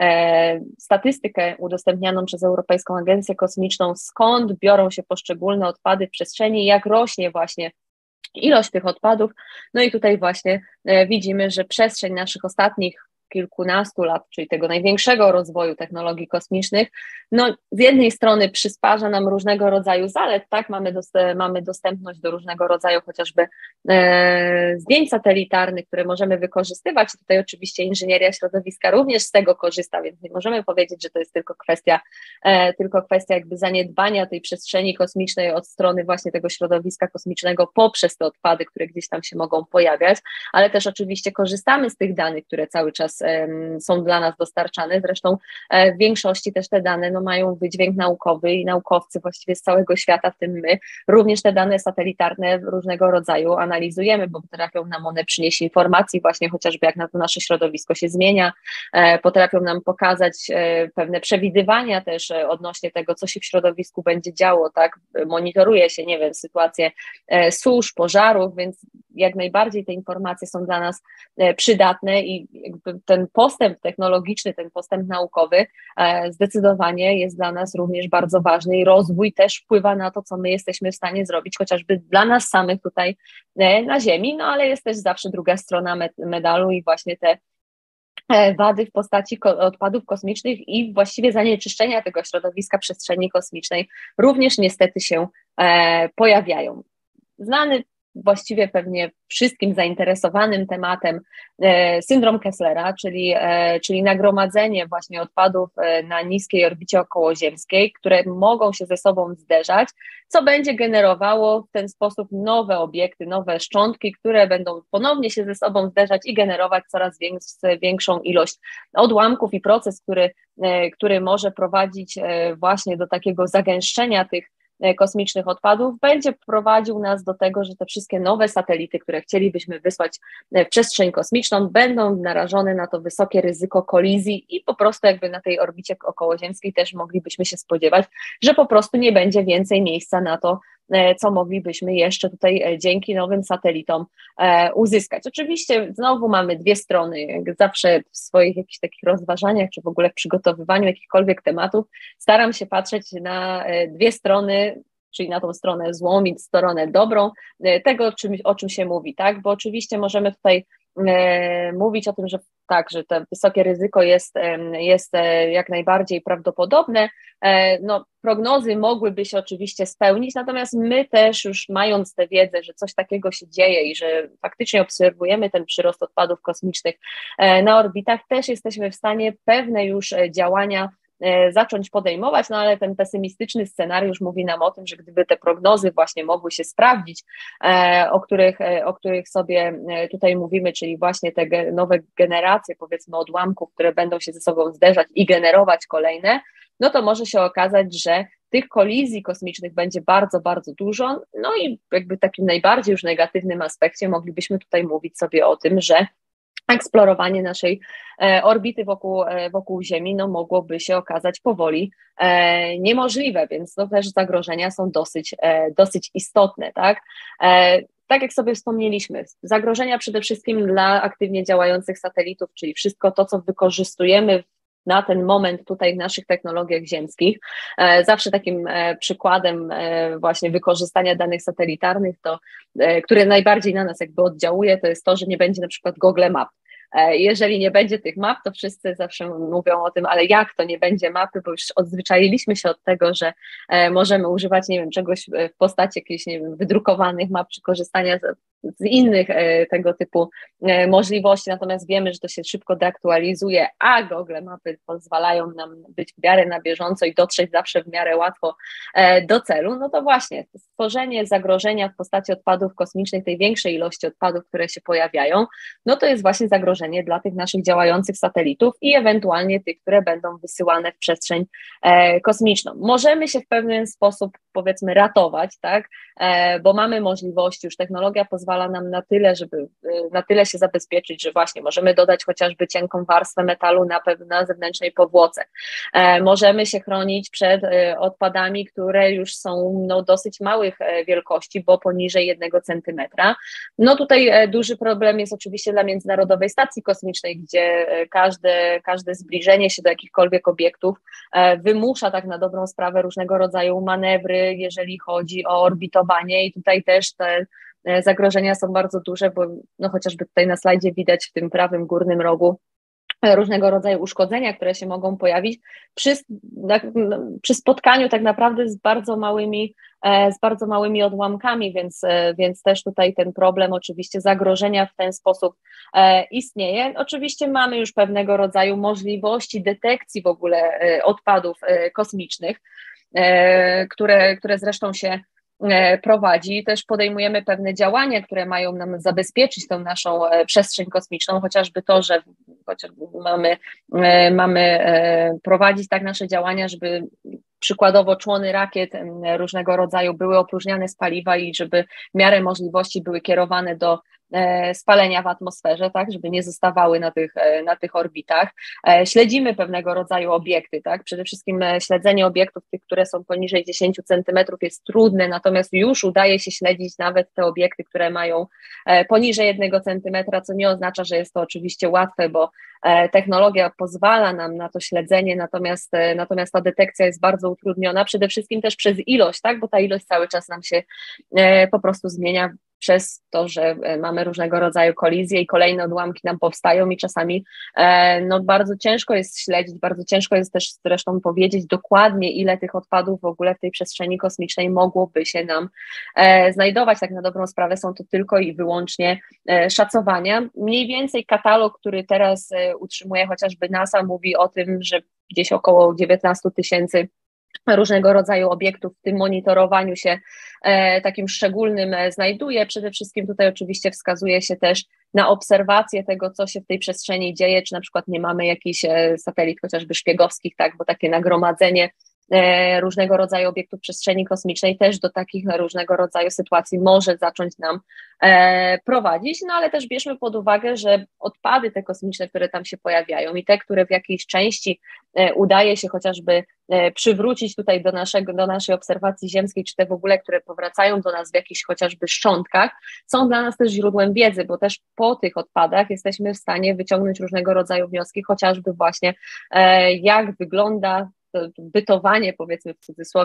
statystykę udostępnianą przez Europejską Agencję Kosmiczną, skąd biorą się poszczególne odpady w przestrzeni, jak rośnie właśnie ilość tych odpadów. No i tutaj właśnie widzimy, że przestrzeń naszych ostatnich kilkunastu lat, czyli tego największego rozwoju technologii kosmicznych, no z jednej strony przysparza nam różnego rodzaju zalet, tak, mamy, dost- mamy dostępność do różnego rodzaju chociażby e, zdjęć satelitarnych, które możemy wykorzystywać, tutaj oczywiście inżynieria środowiska również z tego korzysta, więc nie możemy powiedzieć, że to jest tylko kwestia, e, tylko kwestia jakby zaniedbania tej przestrzeni kosmicznej od strony właśnie tego środowiska kosmicznego poprzez te odpady, które gdzieś tam się mogą pojawiać, ale też oczywiście korzystamy z tych danych, które cały czas są dla nas dostarczane. Zresztą w większości też te dane no, mają wydźwięk naukowy i naukowcy właściwie z całego świata, w tym my, również te dane satelitarne różnego rodzaju analizujemy, bo potrafią nam one przynieść informacji właśnie chociażby jak na to nasze środowisko się zmienia, potrafią nam pokazać pewne przewidywania też odnośnie tego, co się w środowisku będzie działo, tak, monitoruje się, nie wiem, sytuację susz, pożarów, więc jak najbardziej te informacje są dla nas przydatne i jakby ten postęp technologiczny, ten postęp naukowy zdecydowanie jest dla nas również bardzo ważny i rozwój też wpływa na to, co my jesteśmy w stanie zrobić, chociażby dla nas samych tutaj na Ziemi, no ale jest też zawsze druga strona medalu i właśnie te wady w postaci odpadów kosmicznych i właściwie zanieczyszczenia tego środowiska przestrzeni kosmicznej również niestety się pojawiają. Znany właściwie pewnie wszystkim zainteresowanym tematem e, syndrom Kesslera, czyli, e, czyli nagromadzenie właśnie odpadów e, na niskiej orbicie okołoziemskiej, które mogą się ze sobą zderzać, co będzie generowało w ten sposób nowe obiekty, nowe szczątki, które będą ponownie się ze sobą zderzać i generować coraz więks- większą ilość odłamków i proces, który, e, który może prowadzić e, właśnie do takiego zagęszczenia tych kosmicznych odpadów, będzie prowadził nas do tego, że te wszystkie nowe satelity, które chcielibyśmy wysłać w przestrzeń kosmiczną, będą narażone na to wysokie ryzyko kolizji i po prostu jakby na tej orbicie okołoziemskiej też moglibyśmy się spodziewać, że po prostu nie będzie więcej miejsca na to, co moglibyśmy jeszcze tutaj dzięki nowym satelitom uzyskać. Oczywiście znowu mamy dwie strony, jak zawsze w swoich jakichś takich rozważaniach, czy w ogóle w przygotowywaniu jakichkolwiek tematów, staram się patrzeć na dwie strony, czyli na tą stronę złą i stronę dobrą, tego, o czym, o czym się mówi, tak? Bo oczywiście możemy tutaj mówić o tym, że tak, że to wysokie ryzyko jest, jest jak najbardziej prawdopodobne. No, prognozy mogłyby się oczywiście spełnić, natomiast my też już mając tę wiedzę, że coś takiego się dzieje i że faktycznie obserwujemy ten przyrost odpadów kosmicznych na orbitach, też jesteśmy w stanie pewne już działania zacząć podejmować, no ale ten pesymistyczny scenariusz mówi nam o tym, że gdyby te prognozy właśnie mogły się sprawdzić, o których, o których sobie tutaj mówimy, czyli właśnie te nowe generacje, powiedzmy, odłamków, które będą się ze sobą zderzać i generować kolejne, no to może się okazać, że tych kolizji kosmicznych będzie bardzo, bardzo dużo, no i jakby takim najbardziej już negatywnym aspekcie moglibyśmy tutaj mówić sobie o tym, że eksplorowanie naszej orbity wokół, wokół Ziemi no, mogłoby się okazać powoli e, niemożliwe, więc no, też zagrożenia są dosyć, e, dosyć istotne, tak? E, tak jak sobie wspomnieliśmy, zagrożenia przede wszystkim dla aktywnie działających satelitów, czyli wszystko to, co wykorzystujemy na ten moment tutaj w naszych technologiach ziemskich. Zawsze takim przykładem właśnie wykorzystania danych satelitarnych, to, które najbardziej na nas jakby oddziałuje, to jest to, że nie będzie na przykład Google Map. Jeżeli nie będzie tych map, to wszyscy zawsze mówią o tym, ale jak to nie będzie mapy, bo już odzwyczailiśmy się od tego, że możemy używać, nie wiem, czegoś w postaci jakichś, nie wiem, wydrukowanych map, czy korzystania z, z innych tego typu możliwości, natomiast wiemy, że to się szybko deaktualizuje, a Google Mapy pozwalają nam być w miarę na bieżąco i dotrzeć zawsze w miarę łatwo do celu, no to właśnie stworzenie zagrożenia w postaci odpadów kosmicznych, tej większej ilości odpadów, które się pojawiają, no to jest właśnie zagrożenie dla tych naszych działających satelitów i ewentualnie tych, które będą wysyłane w przestrzeń e, kosmiczną. Możemy się w pewien sposób, powiedzmy, ratować, tak, e, bo mamy możliwości, już technologia pozwala nam na tyle, żeby e, na tyle się zabezpieczyć, że właśnie możemy dodać chociażby cienką warstwę metalu na, na zewnętrznej powłoce. E, możemy się chronić przed e, odpadami, które już są no, dosyć małych e, wielkości, bo poniżej jednego centymetra. No tutaj e, duży problem jest oczywiście dla Międzynarodowej Stacji Kosmicznej, gdzie każde, każde zbliżenie się do jakichkolwiek obiektów wymusza tak na dobrą sprawę różnego rodzaju manewry, jeżeli chodzi o orbitowanie i tutaj też te zagrożenia są bardzo duże, bo no chociażby tutaj na slajdzie widać w tym prawym górnym rogu różnego rodzaju uszkodzenia, które się mogą pojawić przy, przy spotkaniu tak naprawdę z bardzo małymi, z bardzo małymi odłamkami, więc, więc też tutaj ten problem oczywiście zagrożenia w ten sposób istnieje. Oczywiście mamy już pewnego rodzaju możliwości detekcji w ogóle odpadów kosmicznych, które, które zresztą się prowadzi. Też podejmujemy pewne działania, które mają nam zabezpieczyć tą naszą przestrzeń kosmiczną, chociażby to, że chociażby mamy, mamy prowadzić tak nasze działania, żeby przykładowo człony rakiet różnego rodzaju były opróżniane z paliwa i żeby w miarę możliwości były kierowane do spalenia w atmosferze, tak, żeby nie zostawały na tych, na tych orbitach. Śledzimy pewnego rodzaju obiekty, tak, przede wszystkim śledzenie obiektów, tych, które są poniżej dziesięć centymetrów jest trudne, natomiast już udaje się śledzić nawet te obiekty, które mają poniżej jednego centymetra, co nie oznacza, że jest to oczywiście łatwe, bo technologia pozwala nam na to śledzenie, natomiast, natomiast ta detekcja jest bardzo utrudniona, przede wszystkim też przez ilość, tak, bo ta ilość cały czas nam się po prostu zmienia przez to, że mamy różnego rodzaju kolizje i kolejne odłamki nam powstają i czasami no, bardzo ciężko jest śledzić, bardzo ciężko jest też zresztą powiedzieć dokładnie, ile tych odpadów w ogóle w tej przestrzeni kosmicznej mogłoby się nam znajdować. Tak na dobrą sprawę są to tylko i wyłącznie szacowania. Mniej więcej katalog, który teraz utrzymuje chociażby NASA, mówi o tym, że gdzieś około dziewiętnaście tysięcy różnego rodzaju obiektów w tym monitorowaniu się e, takim szczególnym e, znajduje. Przede wszystkim tutaj oczywiście wskazuje się też na obserwację tego, co się w tej przestrzeni dzieje, czy na przykład nie mamy jakichś e, satelit chociażby szpiegowskich, tak, bo takie nagromadzenie e, różnego rodzaju obiektów przestrzeni kosmicznej też do takich różnego rodzaju sytuacji może zacząć nam e, prowadzić, no ale też bierzmy pod uwagę, że odpady te kosmiczne, które tam się pojawiają i te, które w jakiejś części e, udaje się chociażby przywrócić tutaj do, naszego, do naszej obserwacji ziemskiej, czy te w ogóle, które powracają do nas w jakichś chociażby szczątkach, są dla nas też źródłem wiedzy, bo też po tych odpadach jesteśmy w stanie wyciągnąć różnego rodzaju wnioski, chociażby właśnie jak wygląda bytowanie, powiedzmy w cudzysłowie,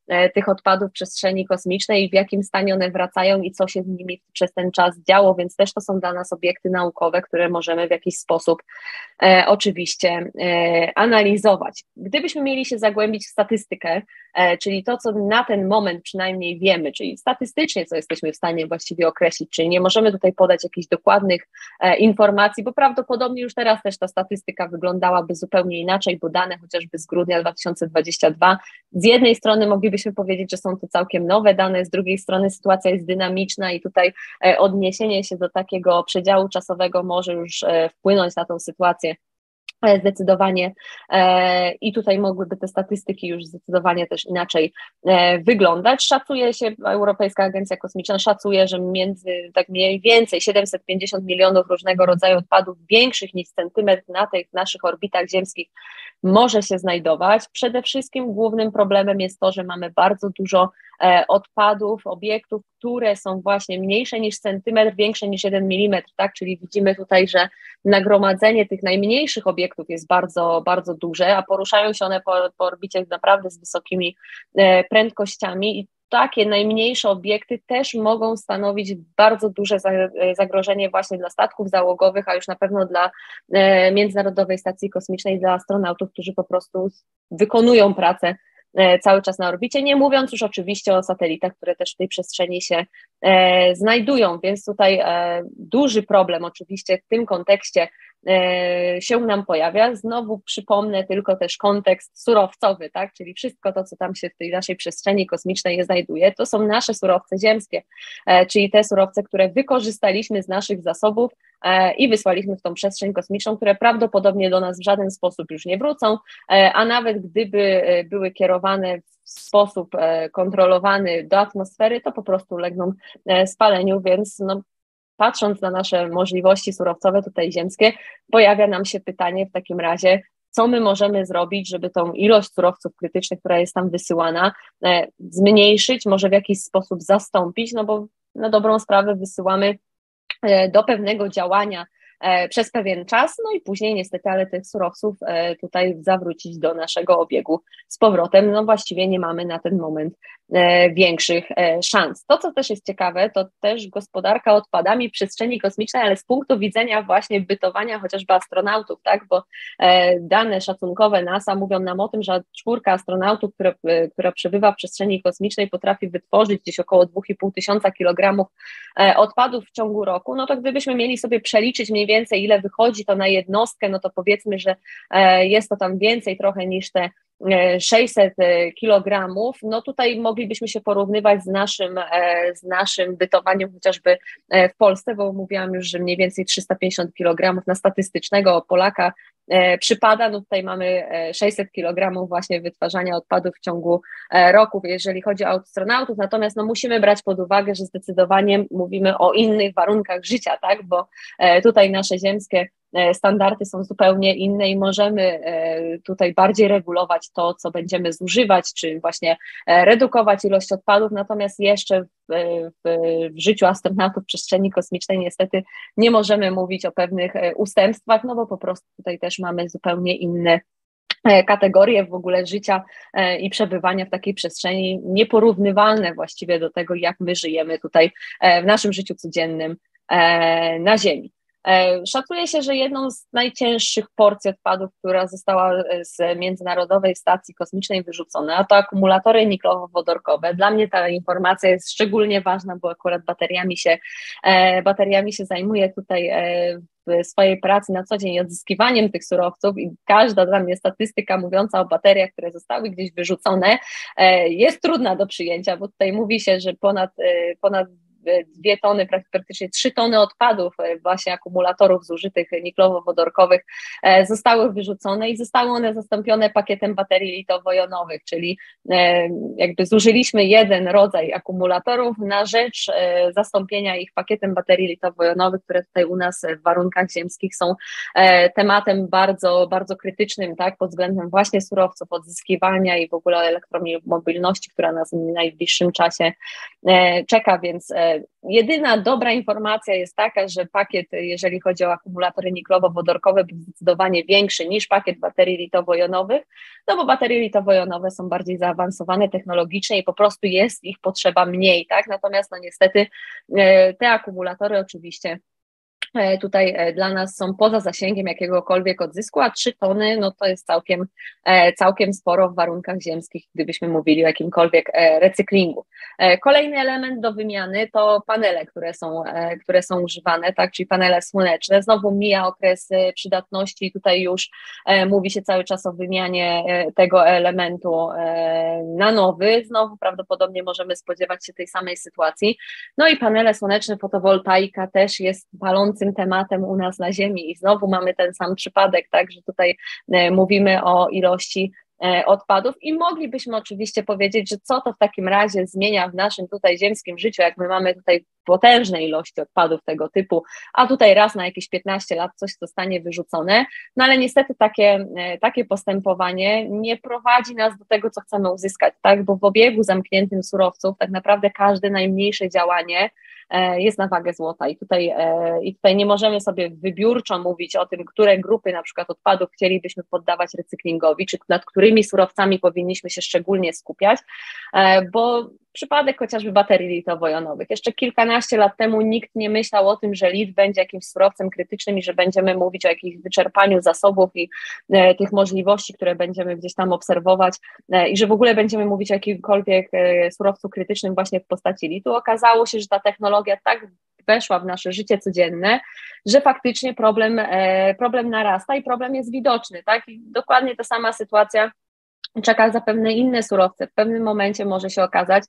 tych odpadów w przestrzeni kosmicznej i w jakim stanie one wracają i co się z nimi przez ten czas działo, więc też to są dla nas obiekty naukowe, które możemy w jakiś sposób e, oczywiście e, analizować. Gdybyśmy mieli się zagłębić w statystykę, e, czyli to, co na ten moment przynajmniej wiemy, czyli statystycznie, co jesteśmy w stanie właściwie określić, czyli nie możemy tutaj podać jakichś dokładnych e, informacji, bo prawdopodobnie już teraz też ta statystyka wyglądałaby zupełnie inaczej, bo dane chociażby z grudnia dwa tysiące dwudziestego drugiego, z jednej strony moglibyśmy powiedzieć, że są to całkiem nowe dane, z drugiej strony sytuacja jest dynamiczna i tutaj e, odniesienie się do takiego przedziału czasowego może już e, wpłynąć na tą sytuację zdecydowanie e, i tutaj mogłyby te statystyki już zdecydowanie też inaczej e, wyglądać. Szacuje się, Europejska Agencja Kosmiczna szacuje, że między tak mniej więcej siedemset pięćdziesiąt milionów różnego rodzaju odpadów większych niż centymetr na tych naszych orbitach ziemskich może się znajdować. Przede wszystkim głównym problemem jest to, że mamy bardzo dużo e, odpadów, obiektów, które są właśnie mniejsze niż centymetr, większe niż jeden milimetr, tak? Czyli widzimy tutaj, że nagromadzenie tych najmniejszych obiektów jest bardzo, bardzo duże, a poruszają się one po, po orbicie naprawdę z wysokimi e, prędkościami i takie najmniejsze obiekty też mogą stanowić bardzo duże zagrożenie właśnie dla statków załogowych, a już na pewno dla e, Międzynarodowej Stacji Kosmicznej, dla astronautów, którzy po prostu wykonują pracę cały czas na orbicie, nie mówiąc już oczywiście o satelitach, które też w tej przestrzeni się e, znajdują, więc tutaj e, duży problem oczywiście w tym kontekście e, się nam pojawia. Znowu przypomnę tylko też kontekst surowcowy, tak, czyli wszystko to, co tam się w tej naszej przestrzeni kosmicznej znajduje, to są nasze surowce ziemskie, e, czyli te surowce, które wykorzystaliśmy z naszych zasobów e, i wysłaliśmy w tą przestrzeń kosmiczną, które prawdopodobnie do nas w żaden sposób już nie wrócą, e, a nawet gdyby były kierowane w sposób kontrolowany do atmosfery, to po prostu legną spaleniu, więc no, patrząc na nasze możliwości surowcowe tutaj ziemskie, pojawia nam się pytanie w takim razie, co my możemy zrobić, żeby tą ilość surowców krytycznych, która jest tam wysyłana, zmniejszyć, może w jakiś sposób zastąpić, no bo na dobrą sprawę wysyłamy do pewnego działania przez pewien czas, no i później niestety, ale tych surowców tutaj zawrócić do naszego obiegu z powrotem, no właściwie nie mamy na ten moment większych szans. To, co też jest ciekawe, to też gospodarka odpadami w przestrzeni kosmicznej, ale z punktu widzenia właśnie bytowania chociażby astronautów, tak, bo dane szacunkowe NASA mówią nam o tym, że czwórka astronautów, która, która przebywa w przestrzeni kosmicznej, potrafi wytworzyć gdzieś około dwa i pół tysiąca kilogramów odpadów w ciągu roku, no to gdybyśmy mieli sobie przeliczyć mniej więcej, ile wychodzi to na jednostkę, no to powiedzmy, że jest to tam więcej trochę niż te sześćset kilogramów, no tutaj moglibyśmy się porównywać z naszym, z naszym bytowaniem chociażby w Polsce, bo mówiłam już, że mniej więcej trzysta pięćdziesiąt kilogramów na statystycznego Polaka przypada, no tutaj mamy sześćset kilogramów właśnie wytwarzania odpadów w ciągu roku, jeżeli chodzi o astronautów, natomiast no musimy brać pod uwagę, że zdecydowanie mówimy o innych warunkach życia, tak, bo tutaj nasze ziemskie standardy są zupełnie inne i możemy tutaj bardziej regulować to, co będziemy zużywać, czy właśnie redukować ilość odpadów, natomiast jeszcze w, w, w życiu astronautów w przestrzeni kosmicznej niestety nie możemy mówić o pewnych ustępstwach, no bo po prostu tutaj też mamy zupełnie inne kategorie w ogóle życia i przebywania w takiej przestrzeni, nieporównywalne właściwie do tego, jak my żyjemy tutaj w naszym życiu codziennym na Ziemi. Szacuje się, że jedną z najcięższych porcji odpadów, która została z Międzynarodowej Stacji Kosmicznej wyrzucona, to akumulatory niklowo-wodorkowe. Dla mnie ta informacja jest szczególnie ważna, bo akurat bateriami się, bateriami się zajmuję tutaj w swojej pracy na co dzień odzyskiwaniem tych surowców i każda dla mnie statystyka mówiąca o bateriach, które zostały gdzieś wyrzucone, jest trudna do przyjęcia, bo tutaj mówi się, że ponad, ponad dwie tony, praktycznie trzy tony odpadów właśnie akumulatorów zużytych niklowo-wodorkowych zostały wyrzucone i zostały one zastąpione pakietem baterii litowo-jonowych, czyli jakby zużyliśmy jeden rodzaj akumulatorów na rzecz zastąpienia ich pakietem baterii litowo-jonowych, które tutaj u nas w warunkach ziemskich są tematem bardzo, bardzo krytycznym, tak, pod względem właśnie surowców, odzyskiwania i w ogóle elektromobilności, która nas w najbliższym czasie czeka, więc Jedyna dobra informacja jest taka, że pakiet, jeżeli chodzi o akumulatory niklowo-wodorkowe, był zdecydowanie większy niż pakiet baterii litowo-jonowych, no bo baterie litowo-jonowe są bardziej zaawansowane technologicznie i po prostu jest ich potrzeba mniej, tak? Natomiast no niestety te akumulatory oczywiście tutaj dla nas są poza zasięgiem jakiegokolwiek odzysku, a trzy tony no to jest całkiem, całkiem sporo w warunkach ziemskich, gdybyśmy mówili o jakimkolwiek recyklingu. Kolejny element do wymiany to panele, które są, które są używane, tak, czyli panele słoneczne. Znowu mija okres przydatności i tutaj już mówi się cały czas o wymianie tego elementu na nowy. Znowu prawdopodobnie możemy spodziewać się tej samej sytuacji. No i panele słoneczne, fotowoltaika też jest palący tematem u nas na Ziemi i znowu mamy ten sam przypadek, tak, że tutaj e, mówimy o ilości e, odpadów i moglibyśmy oczywiście powiedzieć, że co to w takim razie zmienia w naszym tutaj ziemskim życiu, jak my mamy tutaj potężne ilości odpadów tego typu, a tutaj raz na jakieś piętnaście lat coś zostanie wyrzucone, no ale niestety takie, e, takie postępowanie nie prowadzi nas do tego, co chcemy uzyskać, tak, bo w obiegu zamkniętym surowców tak naprawdę każde najmniejsze działanie jest na wagę złota i tutaj, i tutaj nie możemy sobie wybiórczo mówić o tym, które grupy na przykład odpadów chcielibyśmy poddawać recyklingowi, czy nad którymi surowcami powinniśmy się szczególnie skupiać, bo przypadek chociażby baterii litowo-jonowych. Jeszcze kilkanaście lat temu nikt nie myślał o tym, że lit będzie jakimś surowcem krytycznym i że będziemy mówić o jakimś wyczerpaniu zasobów i e, tych możliwości, które będziemy gdzieś tam obserwować e, i że w ogóle będziemy mówić o jakimkolwiek e, surowcu krytycznym właśnie w postaci litu. Okazało się, że ta technologia tak weszła w nasze życie codzienne, że faktycznie problem, e, problem narasta i problem jest widoczny, tak? I dokładnie ta sama sytuacja czeka zapewne inne surowce. W pewnym momencie może się okazać,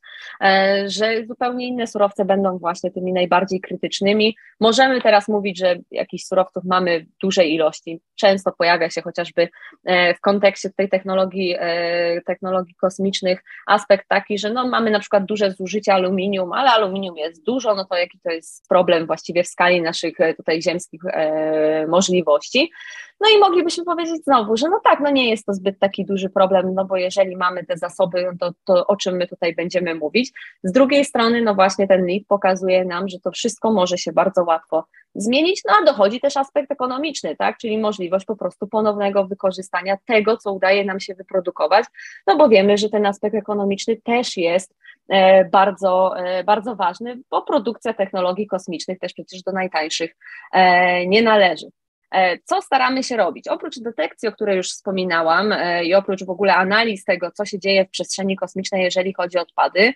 że zupełnie inne surowce będą właśnie tymi najbardziej krytycznymi. Możemy teraz mówić, że jakichś surowców mamy w dużej ilości. Często pojawia się chociażby w kontekście tej technologii, technologii kosmicznych aspekt taki, że no mamy na przykład duże zużycie aluminium, ale aluminium jest dużo, no to jaki to jest problem właściwie w skali naszych tutaj ziemskich możliwości. No i moglibyśmy powiedzieć znowu, że no tak, no nie jest to zbyt taki duży problem, no bo jeżeli mamy te zasoby, to, to o czym my tutaj będziemy mówić. Z drugiej strony, no właśnie ten lit pokazuje nam, że to wszystko może się bardzo łatwo zmienić, no a dochodzi też aspekt ekonomiczny, tak, czyli możliwość po prostu ponownego wykorzystania tego, co udaje nam się wyprodukować, no bo wiemy, że ten aspekt ekonomiczny też jest e, bardzo, e, bardzo ważny, bo produkcja technologii kosmicznych też przecież do najtańszych e, nie należy. Co staramy się robić? Oprócz detekcji, o której już wspominałam i oprócz w ogóle analiz tego, co się dzieje w przestrzeni kosmicznej, jeżeli chodzi o odpady,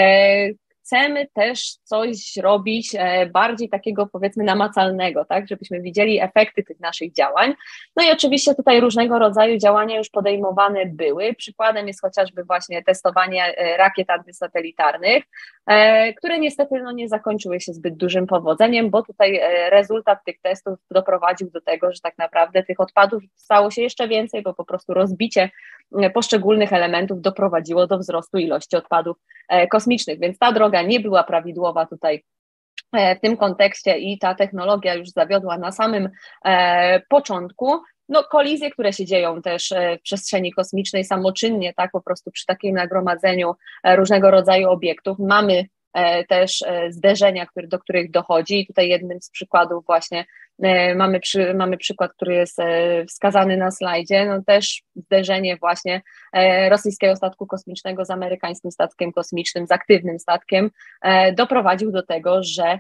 chcemy też coś robić bardziej takiego powiedzmy namacalnego, tak, żebyśmy widzieli efekty tych naszych działań. No i oczywiście tutaj różnego rodzaju działania już podejmowane były. Przykładem jest chociażby właśnie testowanie rakiet antysatelitarnych, które niestety no, nie zakończyły się zbyt dużym powodzeniem, bo tutaj rezultat tych testów doprowadził do tego, że tak naprawdę tych odpadów stało się jeszcze więcej, bo po prostu rozbicie poszczególnych elementów doprowadziło do wzrostu ilości odpadów kosmicznych, więc ta droga nie była prawidłowa tutaj w tym kontekście i ta technologia już zawiodła na samym początku. No kolizje, które się dzieją też w przestrzeni kosmicznej samoczynnie, tak po prostu przy takim nagromadzeniu różnego rodzaju obiektów mamy też zderzenia, do których dochodzi i tutaj jednym z przykładów właśnie mamy, przy, mamy przykład, który jest wskazany na slajdzie, no też zderzenie właśnie rosyjskiego statku kosmicznego z amerykańskim statkiem kosmicznym, z aktywnym statkiem doprowadził do tego, że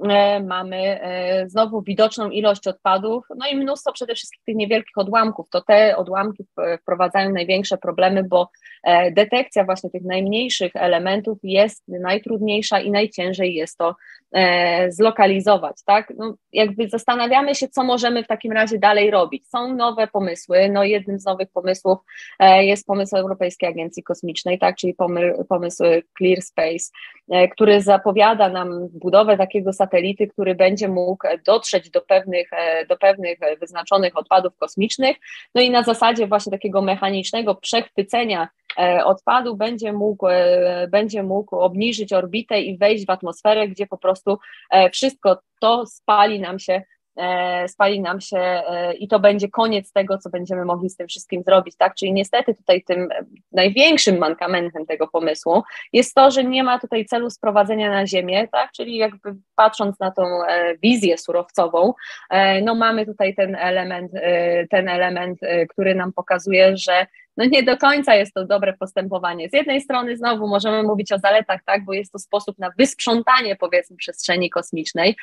mamy znowu widoczną ilość odpadów, no i mnóstwo przede wszystkim tych niewielkich odłamków. To te odłamki wprowadzają największe problemy, bo detekcja właśnie tych najmniejszych elementów jest najtrudniejsza i najciężej jest to zlokalizować, tak? No, jakby zastanawiamy się, co możemy w takim razie dalej robić. Są nowe pomysły, no jednym z nowych pomysłów jest pomysł Europejskiej Agencji Kosmicznej, tak, czyli pomysł Clear Space, który zapowiada nam budowę takiego satelity, który będzie mógł dotrzeć do pewnych, do pewnych wyznaczonych odpadów kosmicznych, no i na zasadzie właśnie takiego mechanicznego przechwycenia odpadu będzie mógł, będzie mógł obniżyć orbitę i wejść w atmosferę, gdzie po prostu wszystko to spali nam się spali nam się i to będzie koniec tego, co będziemy mogli z tym wszystkim zrobić, tak? Czyli niestety tutaj tym największym mankamentem tego pomysłu jest to, że nie ma tutaj celu sprowadzenia na ziemię, tak? Czyli jakby patrząc na tą wizję surowcową, no mamy tutaj ten element, ten element, który nam pokazuje, że no nie do końca jest to dobre postępowanie. Z jednej strony znowu możemy mówić o zaletach, tak, bo jest to sposób na wysprzątanie, powiedzmy, przestrzeni kosmicznej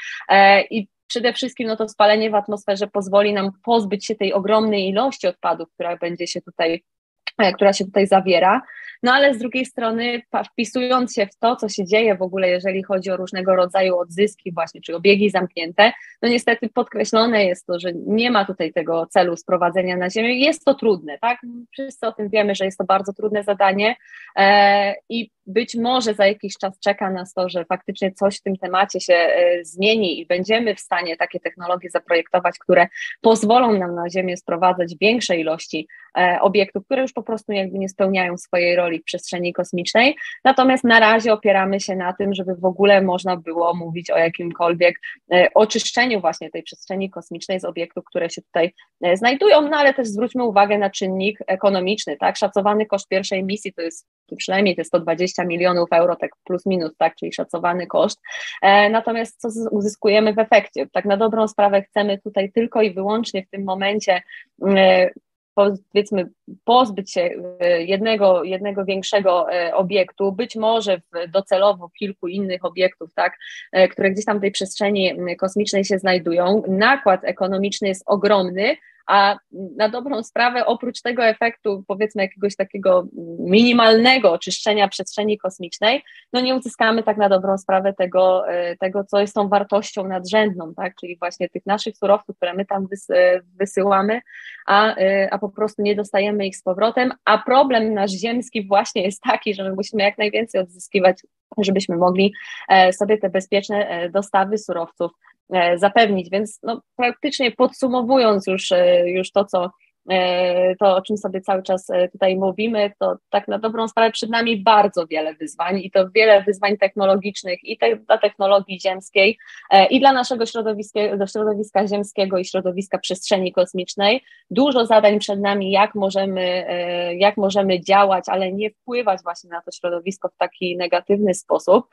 i przede wszystkim no to spalenie w atmosferze pozwoli nam pozbyć się tej ogromnej ilości odpadów, która będzie się tutaj, która się tutaj zawiera, no ale z drugiej strony wpisując się w to, co się dzieje w ogóle, jeżeli chodzi o różnego rodzaju odzyski właśnie, czy obiegi zamknięte, no niestety podkreślone jest to, że nie ma tutaj tego celu sprowadzenia na ziemię. Jest to trudne, tak? Wszyscy o tym wiemy, że jest to bardzo trudne zadanie e, i być może za jakiś czas czeka nas to, że faktycznie coś w tym temacie się e, zmieni i będziemy w stanie takie technologie zaprojektować, które pozwolą nam na ziemię sprowadzać większe ilości e, obiektów, które już po prostu jakby nie spełniają swojej roli w przestrzeni kosmicznej, natomiast na razie opieramy się na tym, żeby w ogóle można było mówić o jakimkolwiek e, oczyszczeniu właśnie tej przestrzeni kosmicznej z obiektów, które się tutaj e, znajdują, no ale też zwróćmy uwagę na czynnik ekonomiczny, tak, szacowany koszt pierwszej misji to jest przynajmniej te sto dwadzieścia milionów euro, tak plus minus, tak, czyli szacowany koszt, e, natomiast co uzyskujemy w efekcie? Tak na dobrą sprawę chcemy tutaj tylko i wyłącznie w tym momencie e, powiedzmy pozbyć się jednego, jednego większego obiektu, być może w docelowo kilku innych obiektów, tak, które gdzieś tam w tej przestrzeni kosmicznej się znajdują. Nakład ekonomiczny jest ogromny, a na dobrą sprawę oprócz tego efektu powiedzmy jakiegoś takiego minimalnego oczyszczenia przestrzeni kosmicznej, no nie uzyskamy tak na dobrą sprawę tego, tego co jest tą wartością nadrzędną, tak, czyli właśnie tych naszych surowców, które my tam wysyłamy, a, a po prostu nie dostajemy ich z powrotem, a problem nasz ziemski właśnie jest taki, że my musimy jak najwięcej odzyskiwać, żebyśmy mogli sobie te bezpieczne dostawy surowców zapewnić, więc no, praktycznie podsumowując już, już to, co to, o czym sobie cały czas tutaj mówimy, to tak na dobrą sprawę przed nami bardzo wiele wyzwań i to wiele wyzwań technologicznych i te, dla technologii ziemskiej i dla naszego środowiska, do środowiska ziemskiego i środowiska przestrzeni kosmicznej. Dużo zadań przed nami, jak możemy, jak możemy działać, ale nie wpływać właśnie na to środowisko w taki negatywny sposób.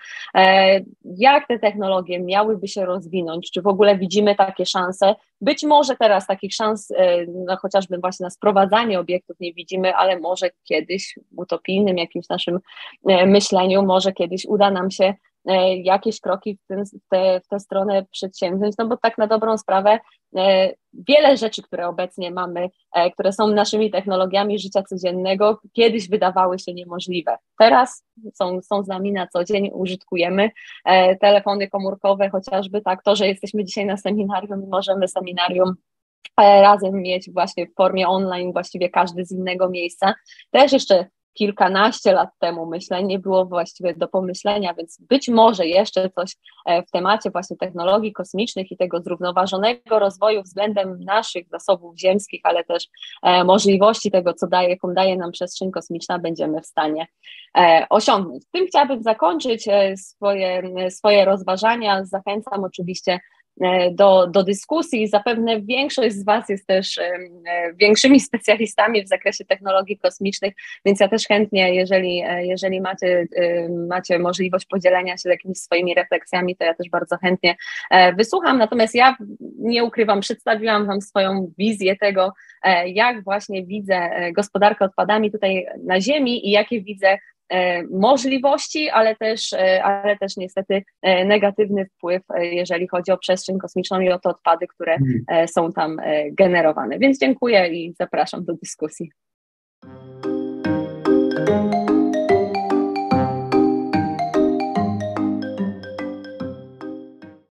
Jak te technologie miałyby się rozwinąć? Czy w ogóle widzimy takie szanse? Być może teraz takich szans, no chociażby właśnie na sprowadzanie obiektów nie widzimy, ale może kiedyś w utopijnym jakimś naszym myśleniu, może kiedyś uda nam się jakieś kroki w, tym, w, te, w tę stronę przedsięwziąć, no bo tak na dobrą sprawę wiele rzeczy, które obecnie mamy, które są naszymi technologiami życia codziennego, kiedyś wydawały się niemożliwe. Teraz są, są z nami na co dzień, użytkujemy telefony komórkowe, chociażby tak, to, że jesteśmy dzisiaj na seminarium i możemy seminarium razem mieć właśnie w formie online, właściwie każdy z innego miejsca, też jeszcze kilkanaście lat temu, myślę, nie było właściwie do pomyślenia, więc być może jeszcze coś w temacie właśnie technologii kosmicznych i tego zrównoważonego rozwoju względem naszych zasobów ziemskich, ale też możliwości tego, co daje, jaką daje nam przestrzeń kosmiczna, będziemy w stanie osiągnąć. Tym chciałabym zakończyć swoje, swoje rozważania. Zachęcam oczywiście Do, do dyskusji. Zapewne większość z Was jest też e, większymi specjalistami w zakresie technologii kosmicznych, więc ja też chętnie, jeżeli, jeżeli macie, e, macie możliwość podzielenia się jakimiś swoimi refleksjami, to ja też bardzo chętnie e, wysłucham. Natomiast ja nie ukrywam, przedstawiłam Wam swoją wizję tego, e, jak właśnie widzę gospodarkę odpadami tutaj na Ziemi i jakie widzę możliwości, ale też, ale też niestety negatywny wpływ, jeżeli chodzi o przestrzeń kosmiczną i o te odpady, które są tam generowane. Więc dziękuję i zapraszam do dyskusji.